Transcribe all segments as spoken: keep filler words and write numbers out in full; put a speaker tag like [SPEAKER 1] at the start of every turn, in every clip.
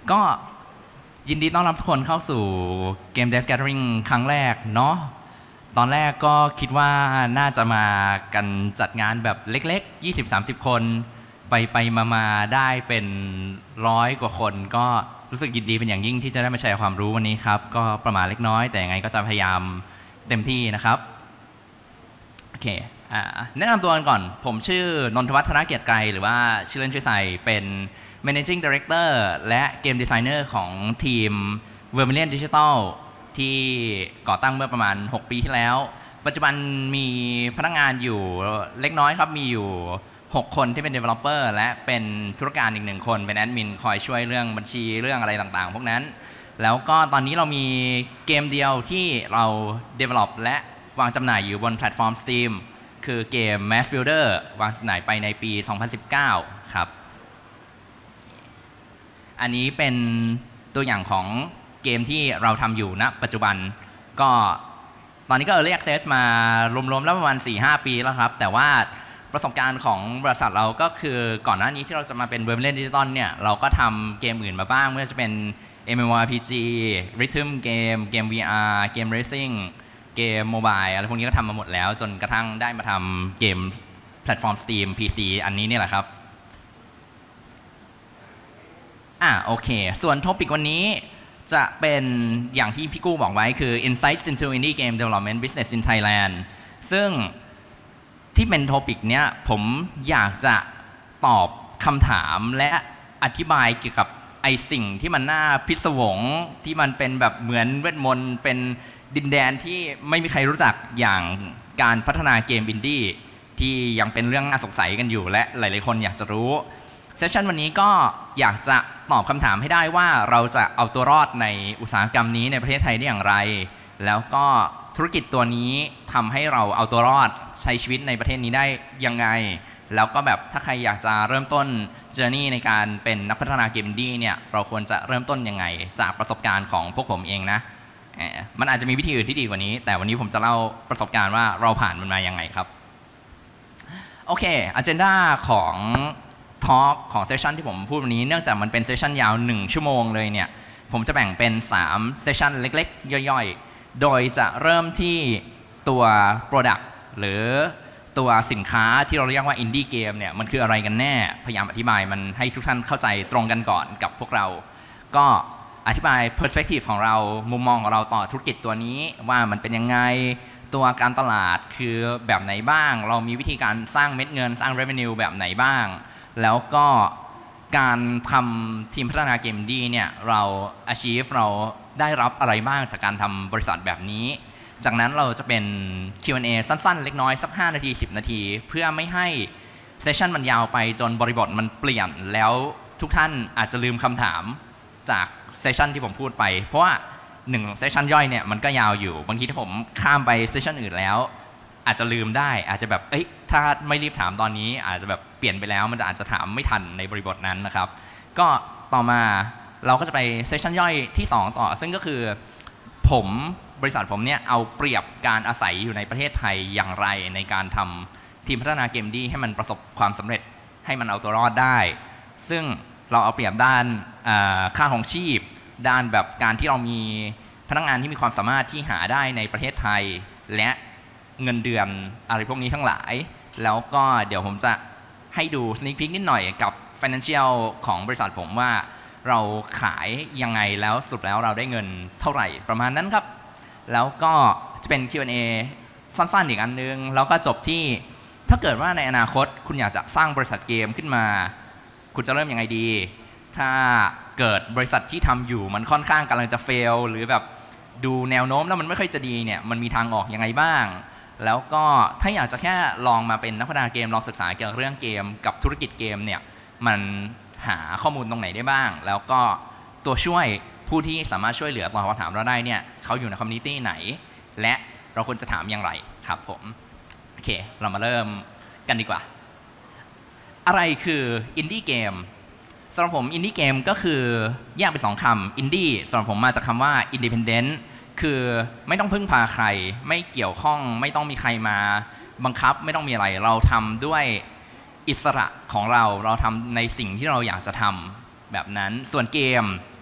[SPEAKER 1] ก็ยินดีต้อนรับทุกคนเข้าสู่เกม Dev Gathering ครั้งแรกเนาะตอนแรกก็คิดว่าน่าจะมากันจัดงานแบบเล็กๆ ยี่สิบสามสิบ คนไปไปมามาได้เป็นร้อยกว่าคนก็รู้สึกยินดีเป็นอย่างยิ่งที่จะได้มาแชร์ความรู้วันนี้ครับก็ประมาณเล็กน้อยแต่ยังไงก็จะพยายามเต็มที่นะครับโอเคแนะนำตัวกันก่อนผมชื่อนนทวัฒน์ธนเกียรติไกรหรือว่าชื่อเล่นชื่อไซเป็น Managing Director และ Game Designer ของทีม Vermilion Digital ที่ก่อตั้งเมื่อประมาณหกปีที่แล้วปัจจุบันมีพนักงานอยู่เล็กน้อยครับมีอยู่หกคนที่เป็น Developer และเป็นธุรการอีกหนึ่งคนเป็นแอดมินคอยช่วยเรื่องบัญชีเรื่องอะไรต่างๆพวกนั้นแล้วก็ตอนนี้เรามีเกมเดียวที่เรา Develop และวางจำหน่ายอยู่บนแพลตฟอร์ม Steam คือเกม Mass Builder วางจำหน่ายไปในปีสองพันสิบเก้าครับอันนี้เป็นตัวอย่างของเกมที่เราทำอยู่ณปัจจุบันก็ตอนนี้ก็ Early Access มารวมๆแล้วประมาณ สี่ห้า ปีแล้วครับแต่ว่าประสบการณ์ของบริษัทเราก็คือก่อนหน้านี้ที่เราจะมาเป็น Vermilion Digital เนี่ยเราก็ทำเกมอื่นมาบ้างไม่ว่าจะเป็น เอ็ม เอ็ม โอ อาร์ พี จี Rhythm เกมเกม วี อาร์ เกม Racing เกมโมบายอะไรพวกนี้ก็ทำมาหมดแล้วจนกระทั่งได้มาทำเกมแพลตฟอร์ม Steam พี ซี อันนี้นี่แหละครับอ่ะโอเคส่วนท็อปิกวันนี้จะเป็นอย่างที่พี่กู้บอกไว้คือ Insights into Indie Game Development Business in Thailand ซึ่งที่เป็นท็อปิกเนี้ยผมอยากจะตอบคำถามและอธิบายเกี่ยวกับไอสิ่งที่มันน่าพิศวงที่มันเป็นแบบเหมือนเวทมนต์เป็นดินแดนที่ไม่มีใครรู้จักอย่างการพัฒนาเกมอินดี้ที่ยังเป็นเรื่องน่าสงสัยกันอยู่และหลายๆคนอยากจะรู้เซสชันวันนี้ก็อยากจะตอบคำถามให้ได้ว่าเราจะเอาตัวรอดในอุตสาหกรรมนี้ในประเทศไทยได้อย่างไรแล้วก็ธุรกิจตัวนี้ทำให้เราเอาตัวรอดใช้ชีวิตในประเทศนี้ได้ยังไงแล้วก็แบบถ้าใครอยากจะเริ่มต้นเจอร์นี่ในการเป็นนักพัฒนาเกมอินดี้เนี่ยเราควรจะเริ่มต้นยังไงจากประสบการณ์ของพวกผมเองนะมันอาจจะมีวิธีอื่นที่ดีกว่านี้แต่วันนี้ผมจะเล่าประสบการณ์ว่าเราผ่านมันมายังไงครับโอเคอเจนดาของทอล์กของเซสชันที่ผมพูดวันนี้เนื่องจากมันเป็นเซสชันยาวหนึ่งชั่วโมงเลยเนี่ยผมจะแบ่งเป็นสามเซสชันเล็กๆย่อยๆโดยจะเริ่มที่ตัว Product หรือตัวสินค้าที่เราเรียกว่า Indie Game เนี่ยมันคืออะไรกันแน่พยายามอธิบายมันให้ทุกท่านเข้าใจตรงกันก่อนกับพวกเราก็อธิบาย perspective ของเรามุมมองของเราต่อธุรกิจตัวนี้ว่ามันเป็นยังไงตัวการตลาดคือแบบไหนบ้างเรามีวิธีการสร้างเม็ดเงินสร้าง revenue แบบไหนบ้างแล้วก็การทำทีมพัฒนาเกมดีเนี่ยเรา achieve เราได้รับอะไรบ้างจากการทำบริษัทแบบนี้จากนั้นเราจะเป็น คิว แอนด์ เอ สั้นๆเล็กน้อยสักห้านาทีสิบนาทีเพื่อไม่ให้เซสชันมันยาวไปจนบริบทมันเปลี่ยนแล้วทุกท่านอาจจะลืมคำถามจากเซสชันที่ผมพูดไปเพราะว่าหนึ่งเซสชันย่อยเนี่ยมันก็ยาวอยู่บางทีถ้าผมข้ามไปเซสชันอื่นแล้วอาจจะลืมได้อาจจะแบบเอ้ยถ้าไม่รีบถามตอนนี้อาจจะแบบเปลี่ยนไปแล้วมันอาจจะถามไม่ทันในบริบทนั้นนะครับก็ต่อมาเราก็จะไปเซสชันย่อยที่สองต่อซึ่งก็คือผมบริษัทผมเนี่ยเอาเปรียบการอาศัยอยู่ในประเทศไทยอย่างไรในการทำทีมพัฒนาเกมดีให้มันประสบความสำเร็จให้มันเอาตัวรอดได้ซึ่งเราเอาเปรียบด้านค่าของชีพด้านแบบการที่เรามีพนักงานที่มีความสามารถที่หาได้ในประเทศไทยและเงินเดือนอะไรพวกนี้ทั้งหลายแล้วก็เดี๋ยวผมจะให้ดู sneak peek นิดหน่อยกับ financial ของบริษัทผมว่าเราขายยังไงแล้วสุดแล้วเราได้เงินเท่าไหร่ประมาณนั้นครับแล้วก็จะเป็น คิว แอนด์ เอ สั้นๆอีกอันนึงแล้วก็จบที่ถ้าเกิดว่าในอนาคตคุณอยากจะสร้างบริษัทเกมขึ้นมาคุณจะเริ่มยังไงดีถ้าเกิดบริษัทที่ทำอยู่มันค่อนข้างกำลังจะ fail หรือแบบดูแนวโน้มแล้วมันไม่ค่อยจะดีเนี่ยมันมีทางออกยังไงบ้างแล้วก็ถ้าอยากจะแค่ลองมาเป็นนักพัฒนาเกมลองศึกษาเกี่ยวกับเรื่องเกมกับธุรกิจเกมเนี่ยมันหาข้อมูลตรงไหนได้บ้างแล้วก็ตัวช่วยผู้ที่สามารถช่วยเหลือตอบคำถามเราได้เนี่ยเขาอยู่ในคอมมูนิตี้ไหนและเราควรจะถามอย่างไรครับผมโอเคเรามาเริ่มกันดีกว่าอะไรคืออินดี้เกมสำหรับผมอินดี้เกมก็คือแยกเป็นสองคำอินดี้สำหรับผมมาจากคำว่าอินดิเพนเดนต์คือไม่ต้องพึ่งพาใครไม่เกี่ยวข้องไม่ต้องมีใครมาบังคับไม่ต้องมีอะไรเราทำด้วยอิสระของเราเราทำในสิ่งที่เราอยากจะทำแบบนั้นส่วนเกม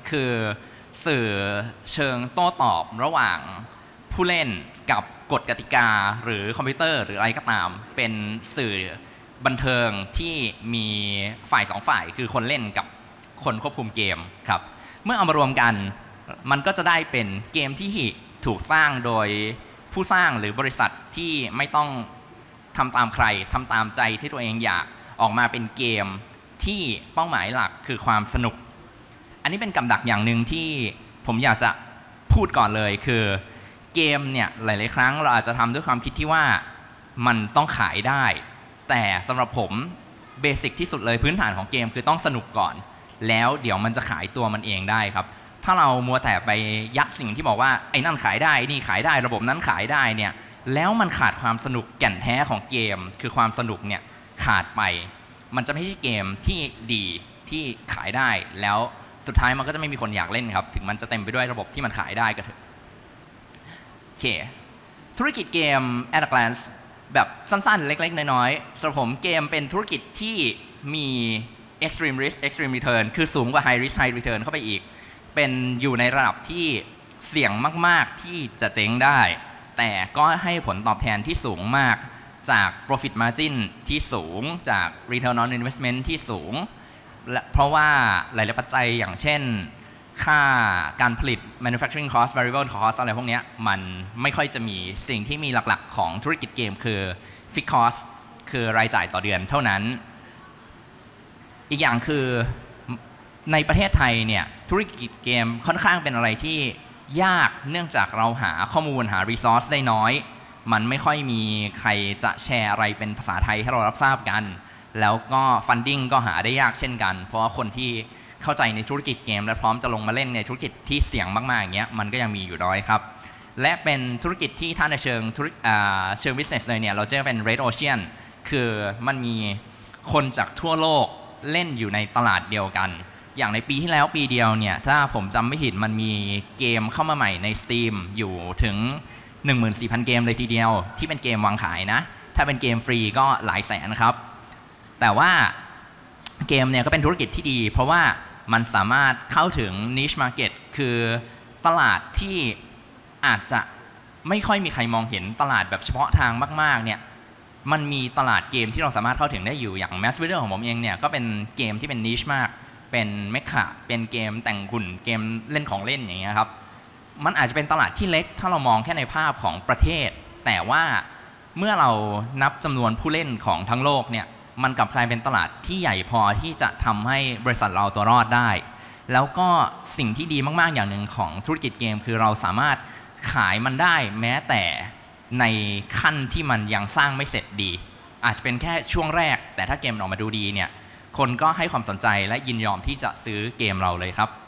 [SPEAKER 1] คือสื่อเชิงโต้ตอบระหว่างผู้เล่นกับกฎกติกาหรือคอมพิวเตอร์หรืออะไรก็ตามเป็นสื่อบันเทิงที่มีฝ่ายสองฝ่ายคือคนเล่นกับคนควบคุมเกมครับเมื่อเอามารวมกันมันก็จะได้เป็นเกมที่ถูกสร้างโดยผู้สร้างหรือบริษัทที่ไม่ต้องทำตามใครทำตามใจที่ตัวเองอยากออกมาเป็นเกมที่เป้าหมายหลักคือความสนุกอันนี้เป็นกำดักอย่างหนึ่งที่ผมอยากจะพูดก่อนเลยคือเกมเนี่ยหลายๆครั้งเราอาจจะทำด้วยความคิดที่ว่ามันต้องขายได้แต่สำหรับผมเบสิกที่สุดเลยพื้นฐานของเกมคือต้องสนุกก่อนแล้วเดี๋ยวมันจะขายตัวมันเองได้ครับถ้าเรามัวแต่ไปยัดสิ่งที่บอกว่าไอ้นั่นขายได้นี่ขายได้ระบบนั้นขายได้เนี่ยแล้วมันขาดความสนุกแก่นแท้ของเกมคือความสนุกเนี่ยขาดไปมันจะไม่ใช่เกมที่ดีที่ขายได้แล้วสุดท้ายมันก็จะไม่มีคนอยากเล่นครับถึงมันจะเต็มไปด้วยระบบที่มันขายได้ก็เถอะโอเคธุรกิจเกม at a glance แบบสั้นๆเล็กๆน้อยๆสำหรับผมเกมเป็นธุรกิจที่มี extreme risk extreme return คือสูงกว่า high risk high return เข้าไปอีกเป็นอยู่ในระดับที่เสี่ยงมากๆที่จะเจ๊งได้แต่ก็ให้ผลตอบแทนที่สูงมากจาก profit margin ที่สูงจาก return on investment ที่สูงเพราะว่าหลายๆปัจจัยอย่างเช่นค่าการผลิต manufacturing cost variable cost อะไรพวกนี้มันไม่ค่อยจะมีสิ่งที่มีหลักๆของธุรกิจเกมคือ fixed cost คือรายจ่ายต่อเดือนเท่านั้นอีกอย่างคือในประเทศไทยเนี่ยธุรกิจเกมค่อนข้างเป็นอะไรที่ยากเนื่องจากเราหาข้อมูลหา resource ได้น้อยมันไม่ค่อยมีใครจะแชร์อะไรเป็นภาษาไทยให้เรารับทราบกันแล้วก็ funding ก็หาได้ยากเช่นกันเพราะว่าคนที่เข้าใจในธุรกิจเกมและพร้อมจะลงมาเล่นในธุรกิจที่เสี่ยงมากๆอย่างเงี้ยมันก็ยังมีอยู่น้อยครับและเป็นธุรกิจที่ถ้าในเชิงธุรกิจเชิง business เลยเนี่ยเราจะเป็น red ocean คือมันมีคนจากทั่วโลกเล่นอยู่ในตลาดเดียวกันอย่างในปีที่แล้วปีเดียวเนี่ยถ้าผมจำไม่ผิดมันมีเกมเข้ามาใหม่ใน Steam อยู่ถึง หนึ่งหมื่นสี่พัน เกมเลยทีเดียวที่เป็นเกมวางขายนะถ้าเป็นเกมฟรีก็หลายแสนครับแต่ว่าเกมเนี่ยก็เป็นธุรกิจที่ดีเพราะว่ามันสามารถเข้าถึง niche market คือตลาดที่อาจจะไม่ค่อยมีใครมองเห็นตลาดแบบเฉพาะทางมากๆเนี่ยมันมีตลาดเกมที่เราสามารถเข้าถึงได้อยู่อย่าง Mass Builder ของผมเองเนี่ยก็เป็นเกมที่เป็น niche มากเป็นเมคาเป็นเกมแต่งหุ่นเกมเล่นของเล่นอย่างเงี้ยครับมันอาจจะเป็นตลาดที่เล็กถ้าเรามองแค่ในภาพของประเทศแต่ว่าเมื่อเรานับจำนวนผู้เล่นของทั้งโลกเนี่ยมันกลับกลายเป็นตลาดที่ใหญ่พอที่จะทำให้บริษัทเราตัวรอดได้แล้วก็สิ่งที่ดีมากๆอย่างหนึ่งของธุรกิจเกมคือเราสามารถขายมันได้แม้แต่ในขั้นที่มันยังสร้างไม่เสร็จดีอาจจะเป็นแค่ช่วงแรกแต่ถ้าเกมออกมาดูดีเนี่ยคนก็ให้ความสนใจและยินยอมที่จะซื้อเกมเราเลยครับ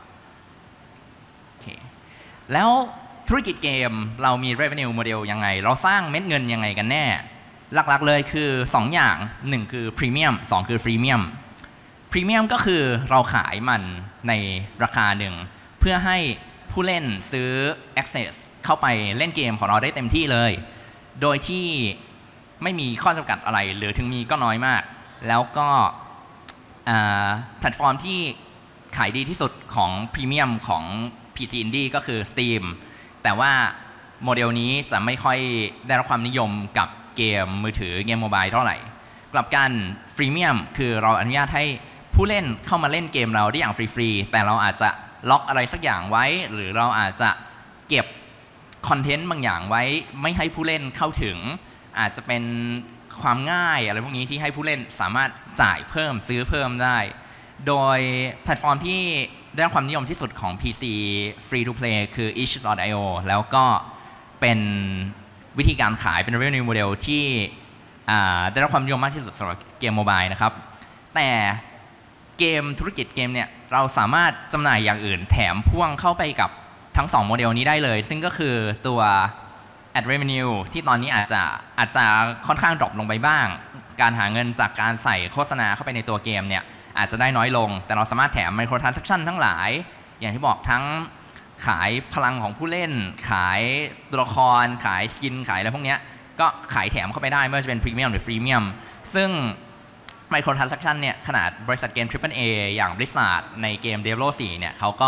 [SPEAKER 1] okay. แล้วธุรกิจเกมเรามี revenue model ยังไงเราสร้างเม็ดเงินยังไงกันแน่หลักๆเลยคือสองอย่างหนึ่งคือ premium สองคือ freemium premium ก็คือเราขายมันในราคาหนึ่งเพื่อให้ผู้เล่นซื้อ access เข้าไปเล่นเกมของเราได้เต็มที่เลยโดยที่ไม่มีข้อจำกัดอะไรหรือถึงมีก็น้อยมากแล้วก็แพลตฟอร์มที่ขายดีที่สุดของพรีเมียมของ พี ซี Indie ก็คือ Steam แต่ว่าโมเดลนี้จะไม่ค่อยได้รับความนิยมกับเกมมือถือเกมโมบายเท่าไหร่กลับกันฟรีเมียมคือเราอนุญาตให้ผู้เล่นเข้ามาเล่นเกมเราได้อย่างฟรีๆแต่เราอาจจะล็อกอะไรสักอย่างไว้หรือเราอาจจะเก็บคอนเทนต์บางอย่างไว้ไม่ให้ผู้เล่นเข้าถึงอาจจะเป็นความง่ายอะไรพวกนี้ที่ให้ผู้เล่นสามารถจ่ายเพิ่มซื้อเพิ่มได้โดยแพลตฟอร์มที่ได้รับความนิยมที่สุดของ พี ซี Free to Play คือ itch ดอท ไอ โอ แล้วก็เป็นวิธีการขายเป็น revenue model ที่ได้รับความนิยมมากที่สุดสำหรับเกมโมบายนะครับแต่เกมธุรกิจเกมเนี่ยเราสามารถจำหน่ายอย่างอื่นแถมพ่วงเข้าไปกับทั้งสองโมเดลนี้ได้เลยซึ่งก็คือตัว ad revenue ที่ตอนนี้อาจจะอาจจะค่อนข้างดรอปลงไปบ้างการหาเงินจากการใส่โฆษณาเข้าไปในตัวเกมเนี่ยอาจจะได้น้อยลงแต่เราสามารถแถม microtransaction ทั้งหลายอย่างที่บอกทั้งขายพลังของผู้เล่นขายตัวละครขายสกินขายอะไรพวกนี้ก็ขายแถมเข้าไปได้ไม่ว่าจะเป็นพรีเมียมหรือฟรีเมียมซึ่ง microtransaction เนี่ยขนาดบริษัทเกม Triple A อย่าง Blizzard ในเกม Diablo โฟร์ เนี่ยเขาก็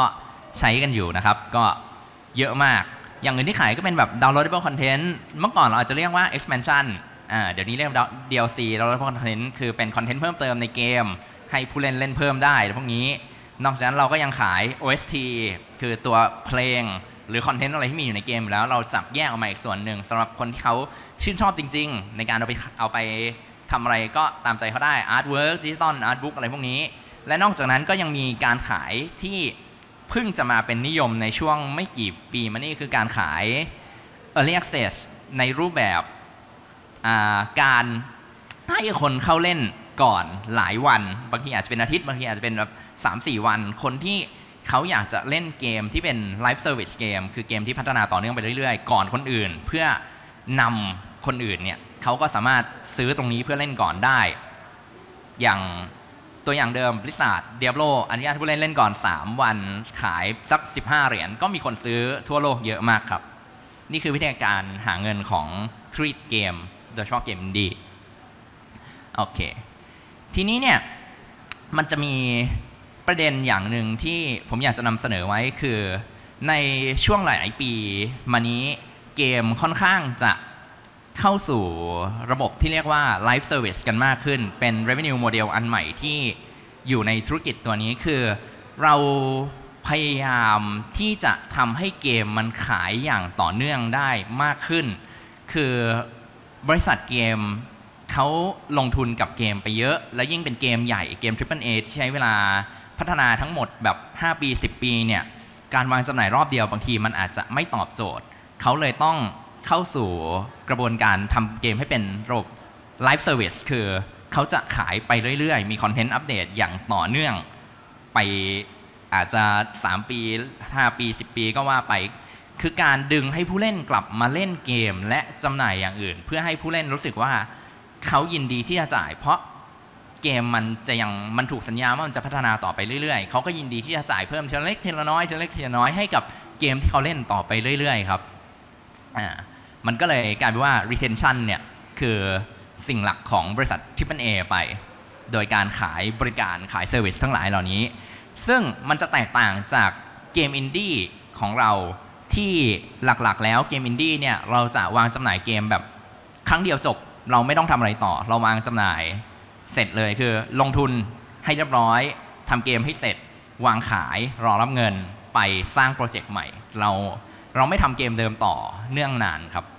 [SPEAKER 1] ใช้กันอยู่นะครับก็เยอะมากอย่างอื่นที่ขายก็เป็นแบบ downloadable content เมื่อก่อนเราอาจจะเรียกว่า expansion อ่าเดี๋ยวนี้เรียก ดี แอล ซี downloadable content คือเป็นคอนเทนต์เพิ่มเติมในเกมให้ผู้เล่นเล่นเพิ่มได้พวกนี้นอกจากนั้นเราก็ยังขาย โอ เอส ที คือตัวเพลงหรือคอนเทนต์อะไรที่มีอยู่ในเกมแล้วเราจับแยกออกมาอีกส่วนหนึ่งสำหรับคนที่เขาชื่นชอบจริงๆในการเอาไปเอาไปทำอะไรก็ตามใจเขาได้อาร์ตเวิร์กดิจิตอลอาร์ตบุ๊กอะไรพวกนี้และนอกจากนั้นก็ยังมีการขายที่เพิ่งจะมาเป็นนิยมในช่วงไม่กี่ปีมานี่คือการขาย Early Access ในรูปแบบการให้คนเข้าเล่นก่อนหลายวันบางทีอาจจะเป็นอาทิตย์บางทีอาจจะเป็นแบบ สามสี่ วันคนที่เขาอยากจะเล่นเกมที่เป็น Live Service เกมคือเกมที่พัฒนาต่อเนื่องไปเรื่อยๆก่อนคนอื่นเพื่อนำคนอื่นเนี่ยเขาก็สามารถซื้อตรงนี้เพื่อเล่นก่อนได้อย่างตัวอย่างเดิม Blizzard Diablo อนุญาตให้ผู้เล่นเล่นก่อนสามวันขายสักสิบห้าเหรียญก็มีคนซื้อทั่วโลกเยอะมากครับนี่คือวิธีการหาเงินของ Treat เกมโดยเฉพาะเกมอินดี้โอเคทีนี้เนี่ยมันจะมีประเด็นอย่างหนึ่งที่ผมอยากจะนำเสนอไว้คือในช่วงหลายปีมานี้เกมค่อนข้างจะเข้าสู่ระบบที่เรียกว่า Live Service กันมากขึ้นเป็น Revenue Model อันใหม่ที่อยู่ในธุรกิจตัวนี้คือเราพยายามที่จะทำให้เกมมันขายอย่างต่อเนื่องได้มากขึ้นคือบริษัทเกมเขาลงทุนกับเกมไปเยอะและยิ่งเป็นเกมใหญ่เกม ทริปเปิล เอ ที่ใช้เวลาพัฒนาทั้งหมดแบบห้าปีสิบปีเนี่ยการวางจำหน่ายรอบเดียวบางทีมันอาจจะไม่ตอบโจทย์เขาเลยต้องเข้าสู่กระบวนการทำเกมให้เป็นระบบ Live Service คือเขาจะขายไปเรื่อยๆมีคอนเทนต์อัปเดตอย่างต่อเนื่องไปอาจจะสามปีห้าปีสิบปีก็ว่าไปคือการดึงให้ผู้เล่นกลับมาเล่นเกมและจำหน่ายอย่างอื่นเพื่อให้ผู้เล่นรู้สึกว่าเขายินดีที่จะจ่ายเพราะเกมมันจะยังมันถูกสัญญาว่ามันจะพัฒนาต่อไปเรื่อยๆเขาก็ยินดีที่จะจ่ายเพิ่มทีละเล็กทีละน้อยทีละเล็กทีละน้อยให้กับเกมที่เขาเล่นต่อไปเรื่อยๆครับอ่ามันก็เลยกลายเป็นว่า retention เนี่ยคือสิ่งหลักของบริษัท ทริปเปิล เอ ไปโดยการขายบริการขายเซอร์วิสทั้งหลายเหล่านี้ซึ่งมันจะแตกต่างจากเกมอินดี้ของเราที่หลักๆแล้วเกมอินดี้เนี่ยเราจะวางจำหน่ายเกมแบบครั้งเดียวจบเราไม่ต้องทำอะไรต่อเราวางจำหน่ายเสร็จเลยคือลงทุนให้เรียบร้อยทำเกมให้เสร็จวางขายรอรับเงินไปสร้างโปรเจกต์ใหม่เราเราไม่ทำเกมเดิมต่อเนื่องนานครับ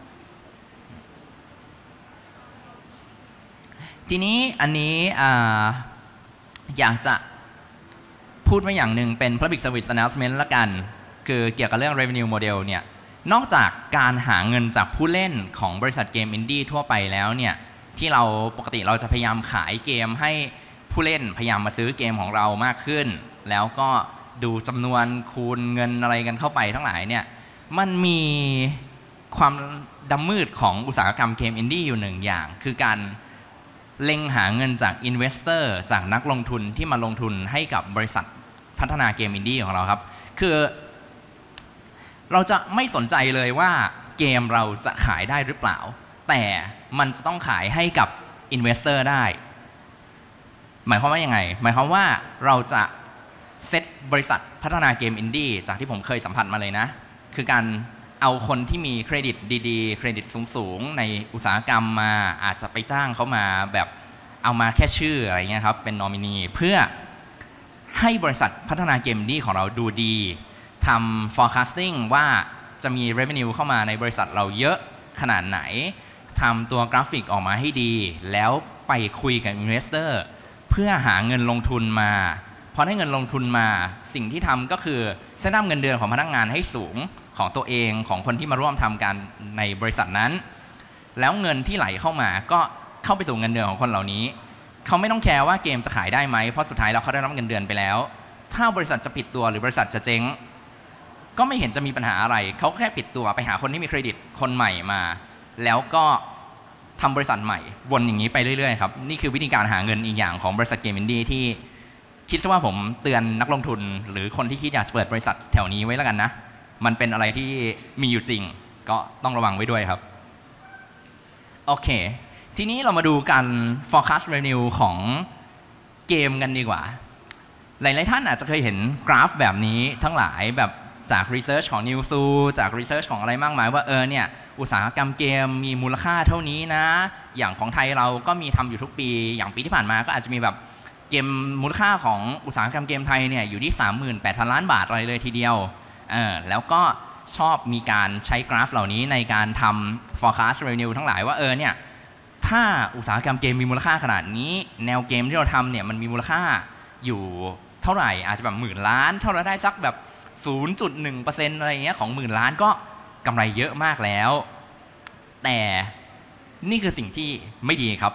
[SPEAKER 1] ทีนี้อันนี้ออยากจะพูดไว้อย่างหนึ่งเป็น Public Service Announcement ละกันคือเกี่ยวกับเรื่อง Revenue Model เนี่ยนอกจากการหาเงินจากผู้เล่นของบริษัทเกมอินดี้ทั่วไปแล้วเนี่ยที่เราปกติเราจะพยายามขายเกมให้ผู้เล่นพยายามมาซื้อเกมของเรามากขึ้นแล้วก็ดูจำนวนคูณเงินอะไรกันเข้าไปทั้งหลายเนี่ยมันมีความดำมืดของอุตสาหกรรมเกมอินดี้อยู่หนึ่งอย่างคือการเล็งหาเงินจากอินเวสเตอร์จากนักลงทุนที่มาลงทุนให้กับบริษัทพัฒนาเกมอินดี้ของเราครับคือเราจะไม่สนใจเลยว่าเกมเราจะขายได้หรือเปล่าแต่มันจะต้องขายให้กับอินเวสเตอร์ได้หมายความว่ายังไงหมายความว่าเราจะเซตบริษัทพัฒนาเกมอินดี้จากที่ผมเคยสัมผัสมาเลยนะคือการเอาคนที่มีเครดิตดีๆเครดิตสูงๆในอุตสาหกรรมมาอาจจะไปจ้างเขามาแบบเอามาแค่ชื่ออะไรเงี้ยครับเป็นนอมินีเพื่อให้บริษัทพัฒนาเกมอินดี้ของเราดูดีทำ forecasting ว่าจะมี revenue เข้ามาในบริษัทเราเยอะขนาดไหนทำตัวกราฟิกออกมาให้ดีแล้วไปคุยกับ investor เพื่อหาเงินลงทุนมาพอได้เงินลงทุนมาสิ่งที่ทำก็คือเซตอัพเงินเดือนของพนักงานให้สูงของตัวเองของคนที่มาร่วมทำการในบริษัทนั้นแล้วเงินที่ไหลเข้ามาก็เข้าไปสู่เงินเดือนของคนเหล่านี้เขาไม่ต้องแคร์ว่าเกมจะขายได้ไหมเพราะสุดท้ายแล้วเขาได้รับเงินเดือนไปแล้วถ้าบริษัทจะปิดตัวหรือบริษัทจะเจ๊งก็ไม่เห็นจะมีปัญหาอะไรเขาแค่ปิดตัวไปหาคนที่มีเครดิตคนใหม่มาแล้วก็ทำบริษัทใหม่วนอย่างนี้ไปเรื่อยๆครับนี่คือวิธีการหาเงินอีกอย่างของบริษัทเกมอินดี้ที่คิดว่าผมเตือนนักลงทุนหรือคนที่คิดอยากเปิดบริษัทแถวนี้ไว้แล้วกันนะมันเป็นอะไรที่มีอยู่จริงก็ต้องระวังไว้ด้วยครับโอเคทีนี้เรามาดูการ forecast revenue ของเกมกันดีกว่าหลายๆท่านอาจจะเคยเห็นกราฟแบบนี้ทั้งหลายแบบจากรีเสิร์ชของนิวซูจากรีเสิร์ชของอะไรมากมายว่าเออเนี่ยอุตสาหกรรมเกมมีมูลค่าเท่านี้นะอย่างของไทยเราก็มีทำอยู่ทุกปีอย่างปีที่ผ่านมาก็อาจจะมีแบบเกมมูลค่าของอุตสาหกรรมเกมไทยเนี่ยอยู่ที่ สามหมื่นแปดพัน ล้านบาทอะไรเลยทีเดียวเออแล้วก็ชอบมีการใช้กราฟเหล่านี้ในการทำ forecast revenue ทั้งหลายว่าเออเนี่ยถ้าอุตสาหกรรมเกมมีมูลค่าขนาดนี้แนวเกมที่เราทำเนี่ยมันมีมูลค่าอยู่เท่าไหร่อาจจะแบบหมื่นล้านเท่าเราได้สักแบบ ศูนย์จุดหนึ่งเปอร์เซ็นต์ อะไรเงี้ยของหมื่นล้านก็กำไรเยอะมากแล้วแต่นี่คือสิ่งที่ไม่ดีครับ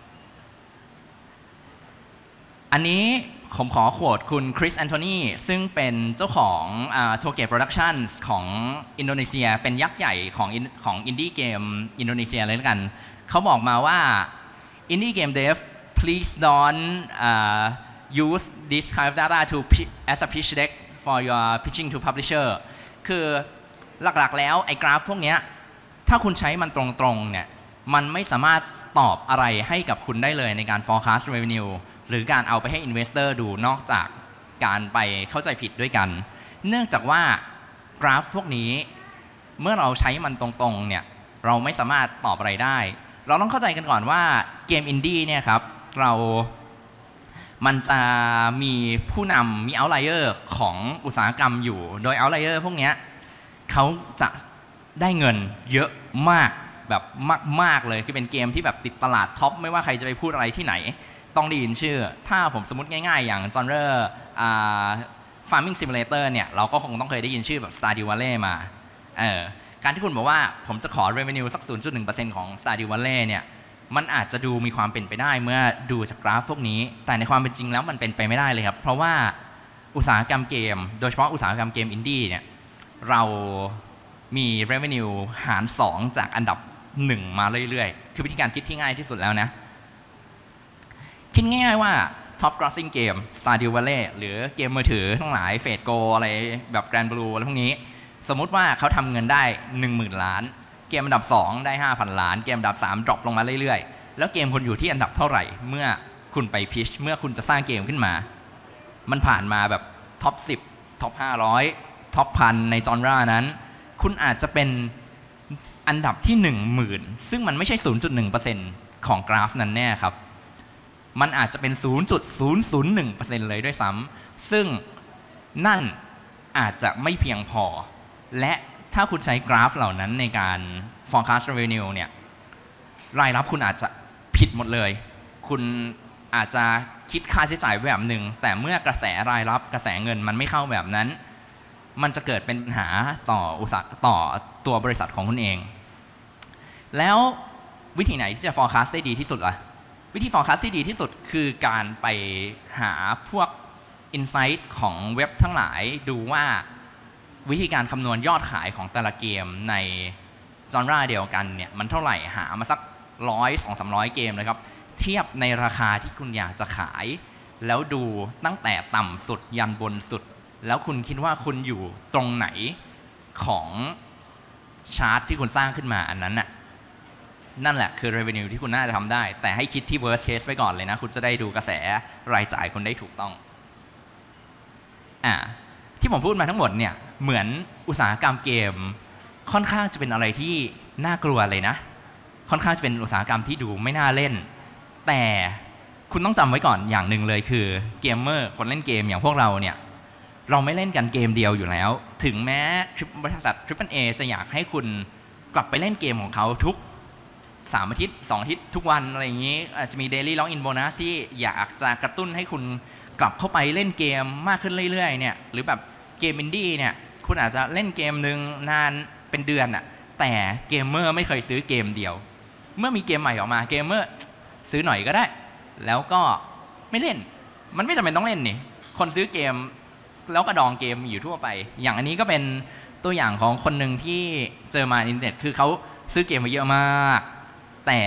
[SPEAKER 1] อันนี้ผมขอโควตคุณคริสแอนโทนีซึ่งเป็นเจ้าของโทเกะโปรดักชั่นของอินโดนีเซียเป็นยักษ์ใหญ่ของของอินดี้เกมอินโดนีเซียเลยแล้วกันเขาบอกมาว่า Indie Game Dev please don't uh, use this kind of data to as a pitch deck for your pitching to publisher คือหลักๆแล้วไอ้กราฟพวกนี้ถ้าคุณใช้มันตรงๆเนี่ยมันไม่สามารถตอบอะไรให้กับคุณได้เลยในการ forecast revenue หรือการเอาไปให้ investor ดูนอกจากการไปเข้าใจผิดด้วยกันเนื่องจากว่ากราฟพวกนี้เมื่อเราใช้มันตรงๆเนี่ยเราไม่สามารถตอบอะไรได้เราต้องเข้าใจกันก่อนว่าเกมอินดี้เนี่ยครับเรามันจะมีผู้นำมีเอาท์ไลเออร์ของอุตสาหกรรมอยู่โดยเอาท์ไลเออร์พวกนี้เขาจะได้เงินเยอะมากแบบมากๆเลยคือเป็นเกมที่แบบติดตลาดท็อปไม่ว่าใครจะไปพูดอะไรที่ไหนต้องได้ยินชื่อถ้าผมสมมติง่ายๆอย่างจอนเรอร์อ่า Farming Simulator เนี่ยเราก็คงต้องเคยได้ยินชื่อแบบ Stardew Valley มาเออการที่คุณบอกว่าผมจะขอ revenue สัก ศูนย์จุดหนึ่งเปอร์เซ็นต์ ของ Stardew Valley เนี่ยมันอาจจะดูมีความเป็นไปได้เมื่อดูจากกราฟพวกนี้แต่ในความเป็นจริงแล้วมันเป็นไปไม่ได้เลยครับเพราะว่าอุตสาหกรรมเกมโดยเฉพาะอุตสาหกรรมเกมอินดี้เนี่ยเรามี revenue หารสองจากอันดับหนึ่งมาเรื่อยๆคือวิธีการคิดที่ง่ายที่สุดแล้วนะคิดง่ายๆว่า top grossing game Stardew Valley หรือเกมมือถือทั้งหลาย Fate Go อะไรแบบ Grand Blue อะไรพวกนี้สมมุติว่าเขาทำเงินได้ หนึ่งหมื่น ล้านเกมอันดับสองได้ ห้าพัน ล้านเกมอันดับสามดรอปลงมาเรื่อยๆแล้วเกมคุณอยู่ที่อันดับเท่าไหร่เมื่อคุณไปพิชเมื่อคุณจะสร้างเกมขึ้นมามันผ่านมาแบบท็อปสิบท็อปห้าร้อยท็อปพันในจอนรานั้นคุณอาจจะเป็นอันดับที่หนึ่งหมื่นซึ่งมันไม่ใช่ ศูนย์จุดหนึ่งเปอร์เซ็นต์ ของกราฟนั้นแน่ครับมันอาจจะเป็น ศูนย์จุดศูนย์ศูนย์หนึ่งเปอร์เซ็นต์ เลยด้วยซ้ำซึ่งนั่นอาจจะไม่เพียงพอและถ้าคุณใช้กราฟเหล่านั้นในการ forecast revenue เนี่ยรายรับคุณอาจจะผิดหมดเลยคุณอาจจะคิดค่าใช้จ่ายแบบหนึ่งแต่เมื่อกระแสรายรับกระแสเงินมันไม่เข้าแบบนั้นมันจะเกิดเป็นปัญหาต่ออุตสาหต่อตัวบริษัทของคุณเองแล้ววิธีไหนที่จะ forecast ได้ดีที่สุดล่ะวิธี forecast ที่ดีที่สุดคือการไปหาพวก insight ของเว็บทั้งหลายดูว่าวิธีการคำนวณยอดขายของแต่ละเกมในจอนราเดียวกันเนี่ยมันเท่าไหร่หามาสักร้อยสองสามร้อยเกมเลยครับเทียบในราคาที่คุณอยากจะขายแล้วดูตั้งแต่ต่ำสุดยันบนสุดแล้วคุณคิดว่าคุณอยู่ตรงไหนของชาร์ตที่คุณสร้างขึ้นมาอันนั้นน่ะนั่นแหละคือ revenue ที่คุณน่าจะทำได้แต่ให้คิดที่ worst case ไว้ก่อนเลยนะคุณจะได้ดูกระแสรายจ่ายคุณได้ถูกต้องอ่าที่ผมพูดมาทั้งหมดเนี่ยเหมือนอุตสาหกรรมเกมค่อนข้างจะเป็นอะไรที่น่ากลัวเลยนะค่อนข้างจะเป็นอุตสาหกรรมที่ดูไม่น่าเล่นแต่คุณต้องจำไว้ก่อนอย่างหนึ่งเลยคือเกมเมอร์คนเล่นเกมอย่างพวกเราเนี่ยเราไม่เล่นกันเกมเดียวอยู่แล้วถึงแม้บริษัท ทริปเปิลเอ จะอยากให้คุณกลับไปเล่นเกมของเขาทุกสามอาทิตย์สองอาทิตย์ทุกวันอะไรอย่างนี้อาจจะมี Daily Login Bonus ที่อยากจะกระตุ้นให้คุณกลับเข้าไปเล่นเกมมากขึ้นเรื่อยๆเนี่ยหรือแบบเกมอินดี้เนี่ยคุณอาจจะเล่นเกมหนึ่งนานเป็นเดือนอะแต่เกมเมอร์ไม่เคยซื้อเกมเดียวเมื่อมีเกมใหม่ออกมาเกมเมอร์ซื้อหน่อยก็ได้แล้วก็ไม่เล่นมันไม่จำเป็นต้องเล่นนี่คนซื้อเกมแล้วก็ดองเกมอยู่ทั่วไปอย่างอันนี้ก็เป็นตัวอย่างของคนหนึ่งที่เจอมาอินเทอร์เน็ตคือเขาซื้อเกมมาเยอะมากแต่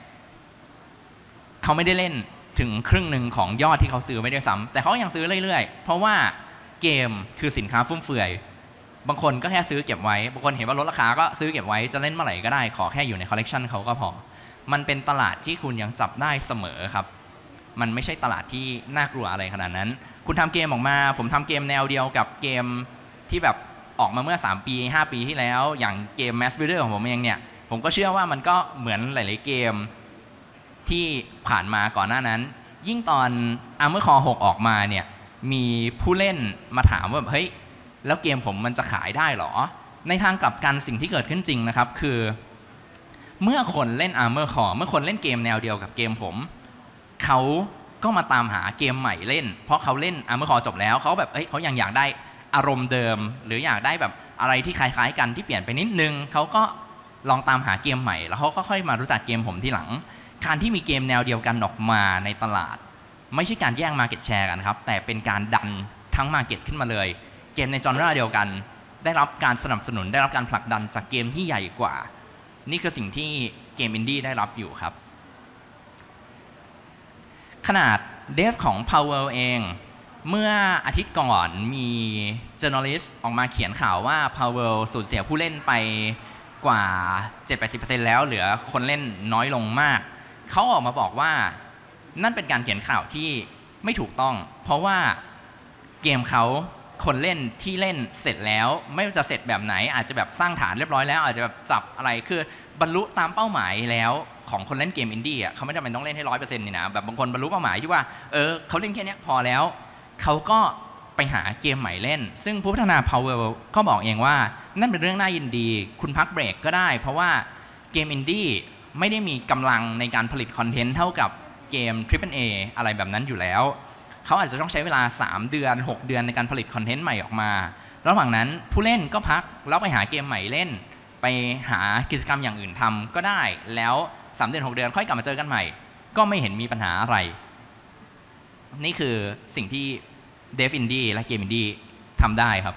[SPEAKER 1] เขาไม่ได้เล่นถึงครึ่งหนึ่งของยอดที่เขาซื้อไม่ได้ซ้ำแต่เขายังซื้อเรื่อยๆเพราะว่าเกมคือสินค้าฟุ่มเฟือยบางคนก็แค่ซื้อเก็บไว้บางคนเห็นว่าลดราคาก็ซื้อเก็บไว้จะเล่นเมื่อไหร่ก็ได้ขอแค่อยู่ในคอลเลกชันเขาก็พอมันเป็นตลาดที่คุณยังจับได้เสมอครับมันไม่ใช่ตลาดที่น่ากลัวอะไรขนาดนั้นคุณทำเกมออกมาผมทำเกมแนวเดียวกับเกมที่แบบออกมาเมื่อสามปีห้าปีที่แล้วอย่างเกม Mass Builder ของผมเองเนี่ยผมก็เชื่อว่ามันก็เหมือนหลายๆเกมที่ผ่านมาก่อนหน้านั้นยิ่งตอน Armored Core หกออกมาเนี่ยมีผู้เล่นมาถามว่าเฮ้ยแล้วเกมผมมันจะขายได้หรอในทางกลับกันสิ่งที่เกิดขึ้นจริงนะครับคือเมื่อคนเล่น Armored Core เมื่อคนเล่นเกมแนวเดียวกับเกมผมเขาก็มาตามหาเกมใหม่เล่นเพราะเขาเล่น Armored Core จบแล้วเขาแบบเฮ้ยเขายังอยากได้อารมณ์เดิมหรืออยากได้แบบอะไรที่คล้ายๆกันที่เปลี่ยนไปนิดนึงเขาก็ลองตามหาเกมใหม่แล้วเขาก็ค่อยมารู้จักเกมผมทีหลังการที่มีเกมแนวเดียวกันออกมาในตลาดไม่ใช่การแย่ง Market Share กันครับแต่เป็นการดันทั้ง Market ขึ้นมาเลยเกมในจอนราเดียวกันได้รับการสนับสนุนได้รับการผลักดันจากเกมที่ใหญ่กว่านี่คือสิ่งที่เกมอินดี้ได้รับอยู่ครับขนาดเดฟของ Power เองเมื่ออาทิตย์ก่อนมี journalist ออกมาเขียนข่าวว่า Power สูญเสียผู้เล่นไปกว่า เจ็ดถึงแปดสิบเปอร์เซ็นต์ แล้วเหลือคนเล่นน้อยลงมากเขาออกมาบอกว่านั่นเป็นการเขียนข่าวที่ไม่ถูกต้องเพราะว่าเกมเขาคนเล่นที่เล่นเสร็จแล้วไม่ว่าจะเสร็จแบบไหนอาจจะแบบสร้างฐานเรียบร้อยแล้วอาจจะแบบจับอะไรคือบรรลุตามเป้าหมายแล้วของคนเล่นเกมอินดี้อ่ะเขาไม่จำเป็นต้องเล่นให้ร้อยเปอร์เซ็นต์นี่นะแบบบางคนบรรลุเป้าหมายที่ว่าเออเขาเล่นแค่นี้พอแล้วเขาก็ไปหาเกมใหม่เล่นซึ่งผู้พัฒนา Power ก็บอกเองว่านั่นเป็นเรื่องน่ายินดีคุณพักเบรกก็ได้เพราะว่าเกมอินดี้ไม่ได้มีกำลังในการผลิตคอนเทนต์เท่ากับเกม ทริปเปิล เอ อะไรแบบนั้นอยู่แล้วเขาอาจจะต้องใช้เวลาสามเดือนหกเดือนในการผลิตคอนเทนต์ใหม่ออกมาระหว่างนั้นผู้เล่นก็พักแล้วไปหาเกมใหม่เล่นไปหากิจกรรมอย่างอื่นทำก็ได้แล้วสามเดือนหกเดือนค่อยกลับมาเจอกันใหม่ก็ไม่เห็นมีปัญหาอะไรนี่คือสิ่งที่เดฟอินดี้และเกมอินดี้ทำได้ครับ